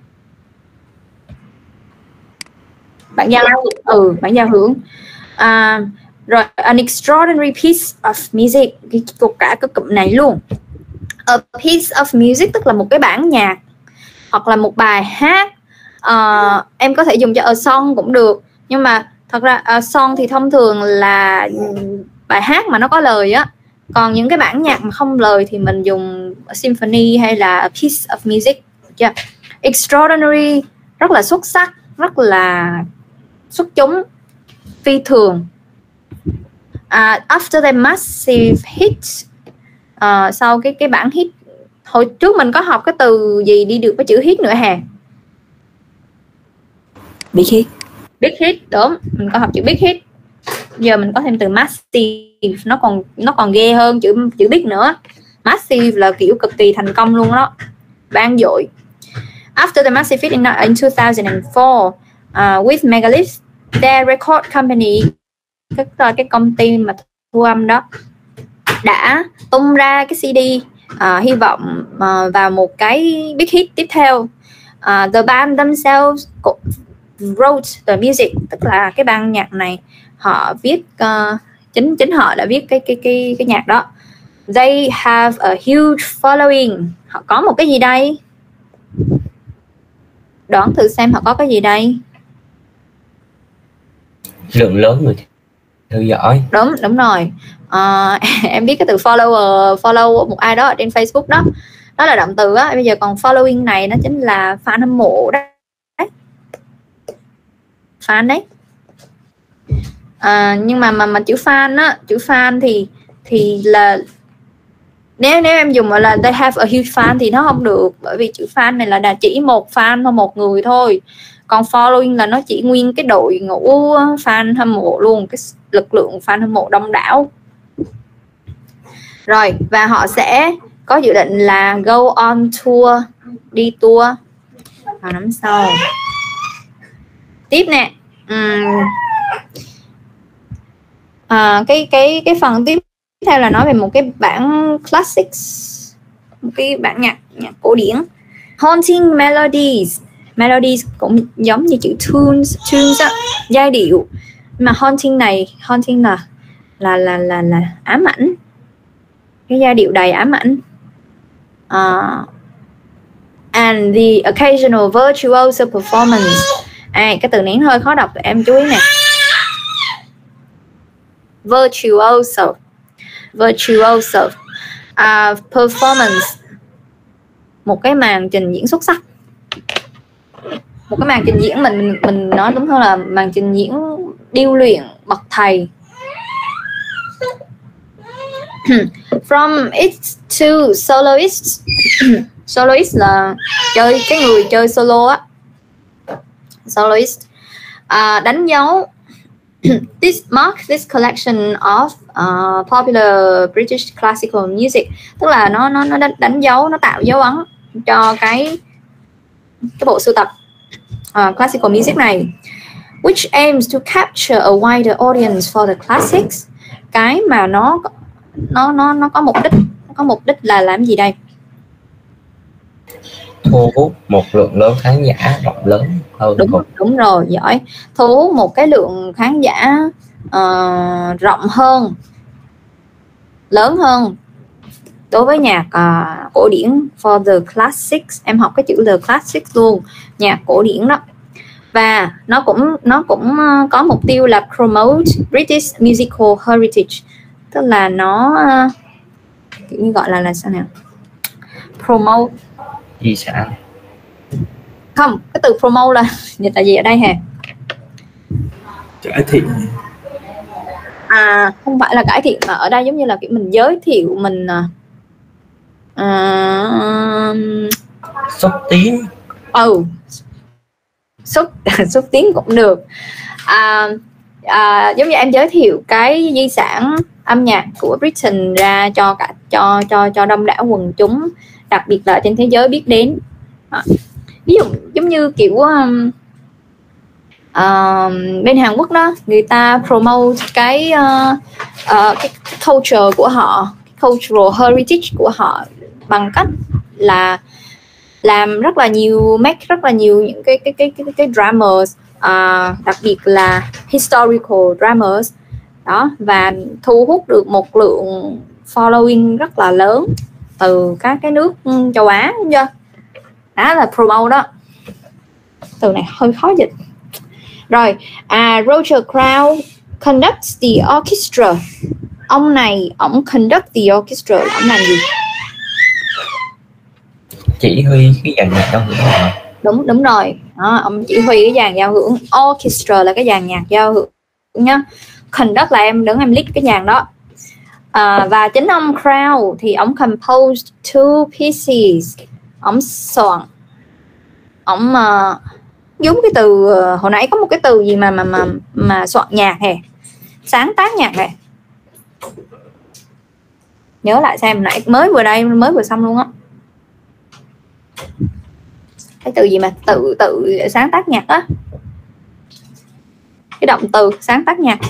Bản giao hưởng. Rồi an extraordinary piece of music, cả cái cụm này luôn. A piece of music tức là một cái bản nhạc hoặc là một bài hát. Em có thể dùng cho a song cũng được, nhưng mà thật ra a song thì thông thường là bài hát mà nó có lời á, còn những cái bản nhạc mà không lời thì mình dùng symphony hay là a piece of music. Yeah. Extraordinary rất là xuất sắc, rất là xuất chúng, phi thường. After the massive hit, sau cái bản hit. Hồi trước mình có học cái từ gì đi được với chữ hit nữa hà? Big hit. Big hit, đúng, mình có học chữ big hit. Giờ mình có thêm từ massive, nó còn ghê hơn chữ big nữa. Massive là kiểu cực kỳ thành công luôn đó, vang dội. After the massive hit in 2004 with Megalith, their record company, tức là cái công ty mà thu âm đó, đã tung ra cái CD hy vọng vào một cái big hit tiếp theo. The band themselves wrote the music, tức là cái ban nhạc này họ viết, chính họ đã viết cái nhạc đó. They have a huge following. Họ có một cái gì đây? Đoán thử xem họ có cái gì đây? Lượng lớn người theo dõi. Đúng rồi. Em biết cái từ follow một ai đó ở trên Facebook đó, đó là động từ á. Bây giờ còn following này nó chính là fan hâm mộ đấy. Fan đấy. Nhưng mà chữ fan á, chữ fan thì là nếu em dùng là they have a huge fan thì nó không được, bởi vì chữ fan này là chỉ một fan thôi, một người thôi. Còn following là nó chỉ nguyên cái đội ngũ fan hâm mộ luôn, cái lực lượng fan hâm mộ đông đảo. Rồi, và họ sẽ có dự định là go on tour, đi tour vào năm sau. Tiếp nè, cái phần tiếp theo là nói về một cái bản classics, một cái bản nhạc cổ điển. Haunting melodies. Melodies cũng giống như chữ tunes á, giai điệu. Mà haunting là ám ảnh, cái giai điệu đầy ám ảnh. And the occasional virtuoso performance. Cái từ này hơi khó đọc, em chú ý nè. Virtuoso performance, một cái màn trình diễn xuất sắc. Một cái màn trình diễn, mình nói đúng hơn là màn trình diễn điêu luyện bậc thầy. From it to soloists. Soloist là cái người chơi solo á. Soloist. Đánh dấu. This collection of popular British classical music, tức là nó đánh dấu, nó tạo dấu ấn cho cái bộ sưu tập classical music này, which aims to capture a wider audience for the classics. Cái mà nó có mục đích là làm gì đây? thu hút một lượng lớn khán giả rộng lớn hơn. Đúng rồi, giỏi. Thu hút một cái lượng khán giả rộng hơn, lớn hơn. Đối với nhạc cổ điển, for the classics, em học cái chữ the classics luôn, nhạc cổ điển đó. Và nó cũng có mục tiêu là promote British musical heritage, tức là nó kiểu như gọi là sao nào, promote Di sản. Không, cái từ promote là dịch là gì ở đây hả? Cải thiện. Không phải là cải thiện, mà ở đây giống như là kiểu mình giới thiệu, mình xúc tiến. Xúc tiến cũng được. Giống như em giới thiệu cái di sản âm nhạc của Britain ra cho cả cho đông đảo quần chúng, đặc biệt là trên thế giới biết đến. Ví dụ giống như kiểu bên Hàn Quốc đó, người ta promote cái culture của họ, cultural heritage của họ bằng cách là làm rất là nhiều, make rất là nhiều những cái dramas, đặc biệt là historical dramas đó, và thu hút được một lượng following rất là lớn từ các cái nước châu Á, chưa? Đó là promote đó. Từ này hơi khó dịch. Rồi, Roger Crow conducts the orchestra. Ông này, ông conduct the orchestra là ông làm gì? Chỉ huy cái dàn nhạc giao hưởng. Đúng rồi. Đó, ông chỉ huy cái dàn giao hưởng. Orchestra là cái dàn nhạc giao hưởng nhá. Conduct là em đứng em lead cái dàn đó. Và chính ông Crow thì ông composed 2 pieces. Ông soạn, ông giống cái từ hồi nãy có một cái từ gì mà soạn nhạc hè, sáng tác nhạc hè, nhớ lại xem, nãy mới vừa xong luôn á, cái từ gì mà tự sáng tác nhạc á, cái động từ sáng tác nhạc.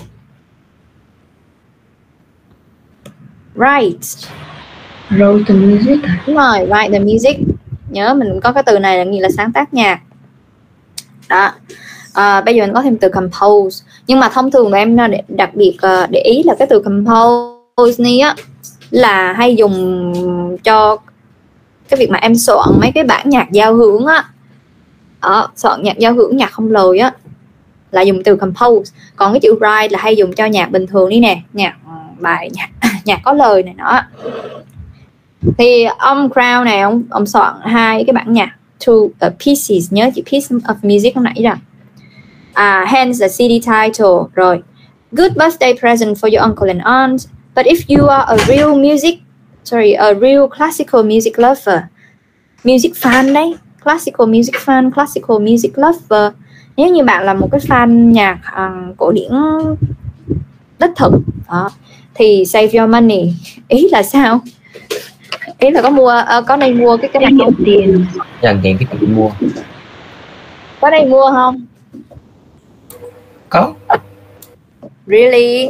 Write the music. Đúng rồi, write the music. Nhớ mình có cái từ này là nghĩa là sáng tác nhạc đó. Bây giờ mình có thêm từ compose, nhưng mà thông thường em đặc biệt để ý là cái từ compose này á là hay dùng cho cái việc mà em soạn mấy cái bản nhạc giao hưởng á, soạn nhạc giao hưởng, nhạc không lời á, là dùng từ compose. Còn cái chữ write là hay dùng cho nhạc bình thường đi nè, nhạc bài nhạc có lời này nọ. Thì ông Crow này ông soạn 2 cái bản nhạc, 2 pieces, nhớ chữ piece of music lúc nãy rồi. Hence the CD title. Rồi, good birthday present for your uncle and aunt. But if you are a real classical music lover, music fan đấy, classical music lover. Nếu như bạn là một cái fan nhạc cổ điển đích thực đó, thì save your money. Ý là sao? Ý là có nên mua cái này không? Tiền. Dành tiền cái tiền mua. Có nên mua không? Có. Really?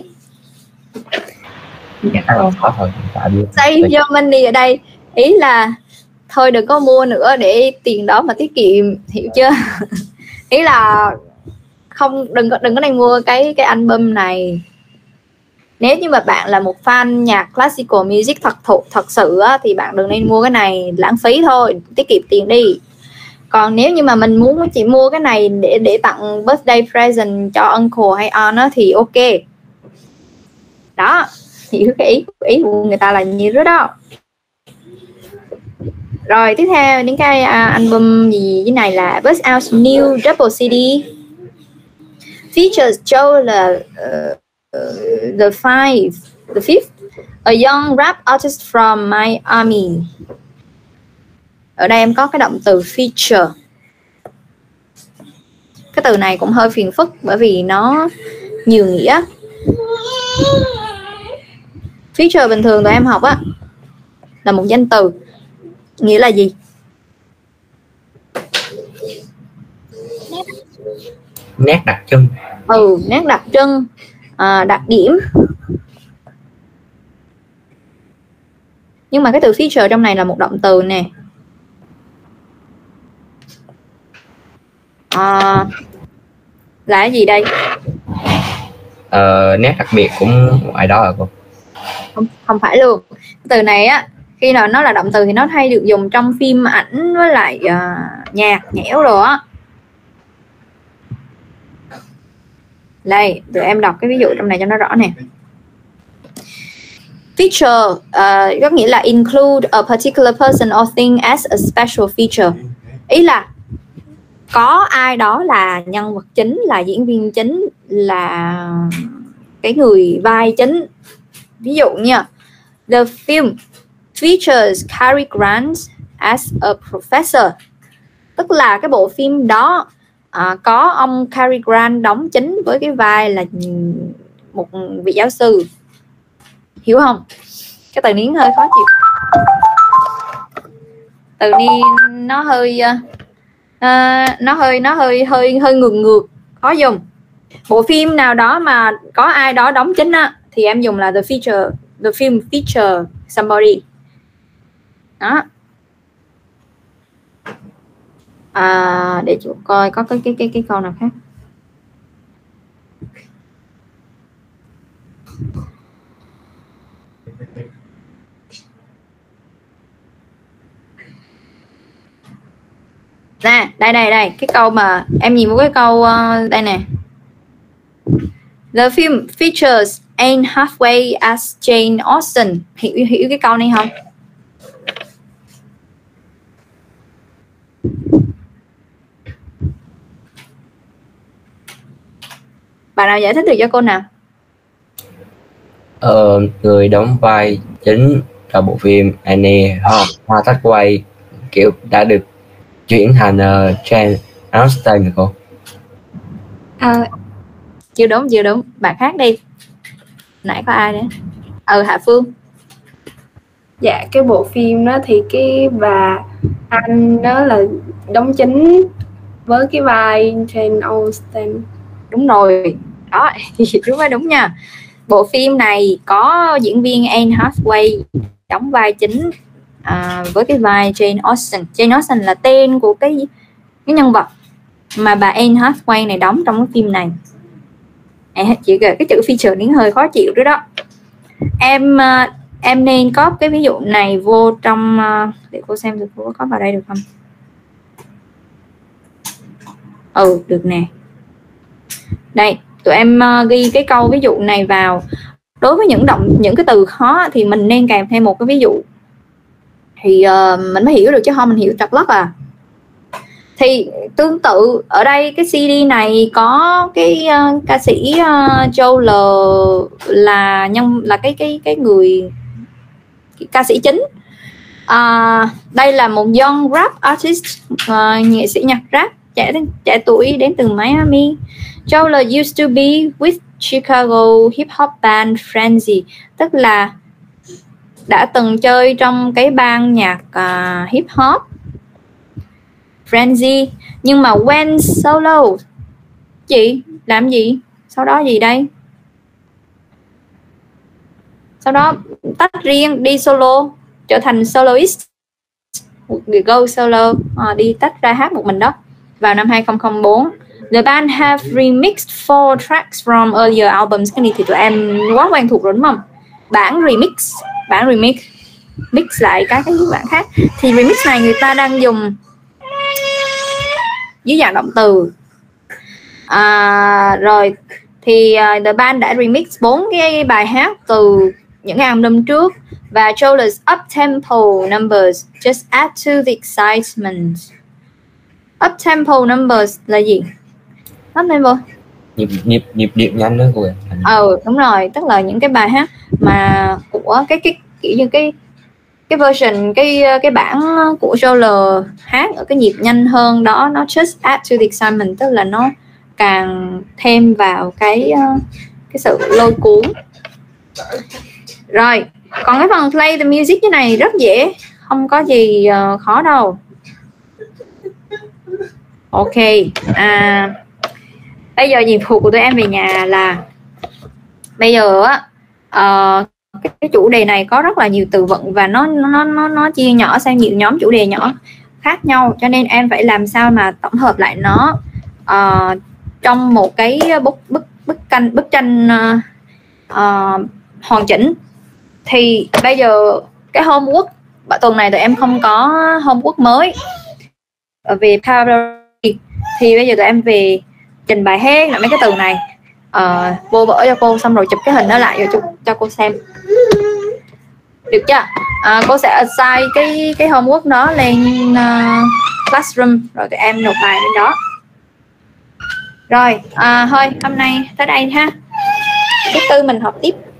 Dạ Có thôi. Save your money ở đây ý là thôi đừng có mua nữa để tiền đó mà tiết kiệm, hiểu chưa? Ý là không, đừng có nên mua cái album này. Nếu như mà bạn là một fan nhạc classical music thật sự á, thì bạn đừng nên mua cái này, lãng phí thôi, tiết kiệm tiền đi. Còn nếu như mà mình muốn chỉ mua cái này để tặng birthday present cho uncle hay aunt á, thì ok. Đó, hiểu cái ý của người ta là như thế đó. Rồi tiếp theo những cái album gì cái này là Burst Out New Double CD. Features Joe là the fifth, a young rap artist from Miami. Ở đây em có cái động từ feature. Cái từ này cũng hơi phiền phức bởi vì nó nhiều nghĩa. Feature bình thường tụi em học á là một danh từ, nghĩa là gì? Nét đặc trưng. Nét đặc trưng, đặc điểm. Nhưng mà cái từ feature trong này là một động từ nè. là cái gì đây? Nét đặc biệt của ai đó hả cô? Không phải luôn. Từ này á, khi nào nó là động từ thì nó hay được dùng trong phim ảnh với lại nhạc nhẽo rồi á. Đây, tụi em đọc cái ví dụ trong này cho nó rõ nè. Feature có nghĩa là include a particular person or thing as a special feature. Ý là có ai đó là nhân vật chính, là diễn viên chính, là cái người vai chính. Ví dụ nha, the film features Cary Grant as a professor, tức là cái bộ phim đó có ông Cary Grant đóng chính với cái vai là một vị giáo sư. Hiểu không? Cái từ niên hơi khó chịu. Từ niên nó hơi hơi ngược, khó dùng. Bộ phim nào đó mà có ai đó đóng chính á thì em dùng là the film feature somebody. Đó. Để chú coi có cái câu nào khác. Nè, đây cái câu mà em nhìn một cái câu đây nè. The film features Anne Hathaway as Jane Austen. Hiểu cái câu này không? Bạn nào giải thích được cho cô nào? Người đóng vai chính trong bộ phim Anne Hathaway kiểu đã được chuyển thành Jane Austen rồi cô. Chưa đúng. Bạn khác đi. Nãy có ai nữa? Hạ Phương. Dạ, cái bộ phim đó thì cái bà anh đó là đóng chính với cái vai Jane Austen. Đúng rồi. Đó, đúng nha. Bộ phim này có diễn viên Anne Hathaway đóng vai chính với cái vai Jane Austen. Jane Austen là tên của cái nhân vật mà bà Anne Hathaway này đóng trong cái phim này. Chỉ cái chữ feature tiếng hơi khó chịu đó đó. Em nên có cái ví dụ này vô trong để cô xem được cô có vào đây được không? Được nè. Đây, tụi em ghi cái câu ví dụ này vào. Đối với những cái từ khó thì mình nên kèm thêm một cái ví dụ thì mình mới hiểu được, chứ không mình hiểu trật lất à. Thì tương tự ở đây cái CD này có cái ca sĩ Joel là cái người ca sĩ chính. Đây là một young rap artist, nghệ sĩ nhạc rap trẻ tuổi đến từ Miami. Joel used to be with Chicago hip hop band Frenzy, tức là đã từng chơi trong cái ban nhạc hip hop Frenzy, nhưng mà went solo. Làm gì? Sau đó gì đây? Sau đó tách riêng, đi solo, trở thành soloist, go solo, đi tách ra hát một mình đó vào năm 2004. The band have remixed 4 tracks from earlier albums. Cái này thì tụi em quá quen thuộc rồi đúng không? Bản remix mix lại các cái bản khác. Thì remix này người ta đang dùng dưới dạng động từ. Rồi thì The Band đã remix 4 cái bài hát từ những album trước, và Joel's up-tempo numbers just add to the excitement. Up-tempo numbers là gì? Up-tempo nhịp điệu nhanh đó cô. Đúng rồi, tức là những cái bài hát mà của cái kiểu như cái version, cái bản của Joel hát ở cái nhịp nhanh hơn đó, nó just add to the excitement, tức là nó càng thêm vào cái sự lôi cuốn. Rồi, còn cái phần play the music cái này rất dễ, không có gì khó đâu. Ok, bây giờ nhiệm vụ của tụi em về nhà là bây giờ cái chủ đề này có rất là nhiều từ vựng và nó chia nhỏ sang nhiều nhóm chủ đề nhỏ khác nhau, cho nên em phải làm sao mà tổng hợp lại nó trong một cái bức tranh hoàn chỉnh. Thì bây giờ cái homework tuần này tụi em không có homework mới về Power, thì bây giờ tụi em về trình bày hết là mấy cái từ này, vô vở cho cô, xong rồi chụp cái hình đó lại rồi cho cô xem, được chưa? Cô sẽ assign cái homework đó lên Classroom, rồi tụi em nộp bài lên đó. Rồi thôi hôm nay tới đây ha, thứ tư mình học tiếp.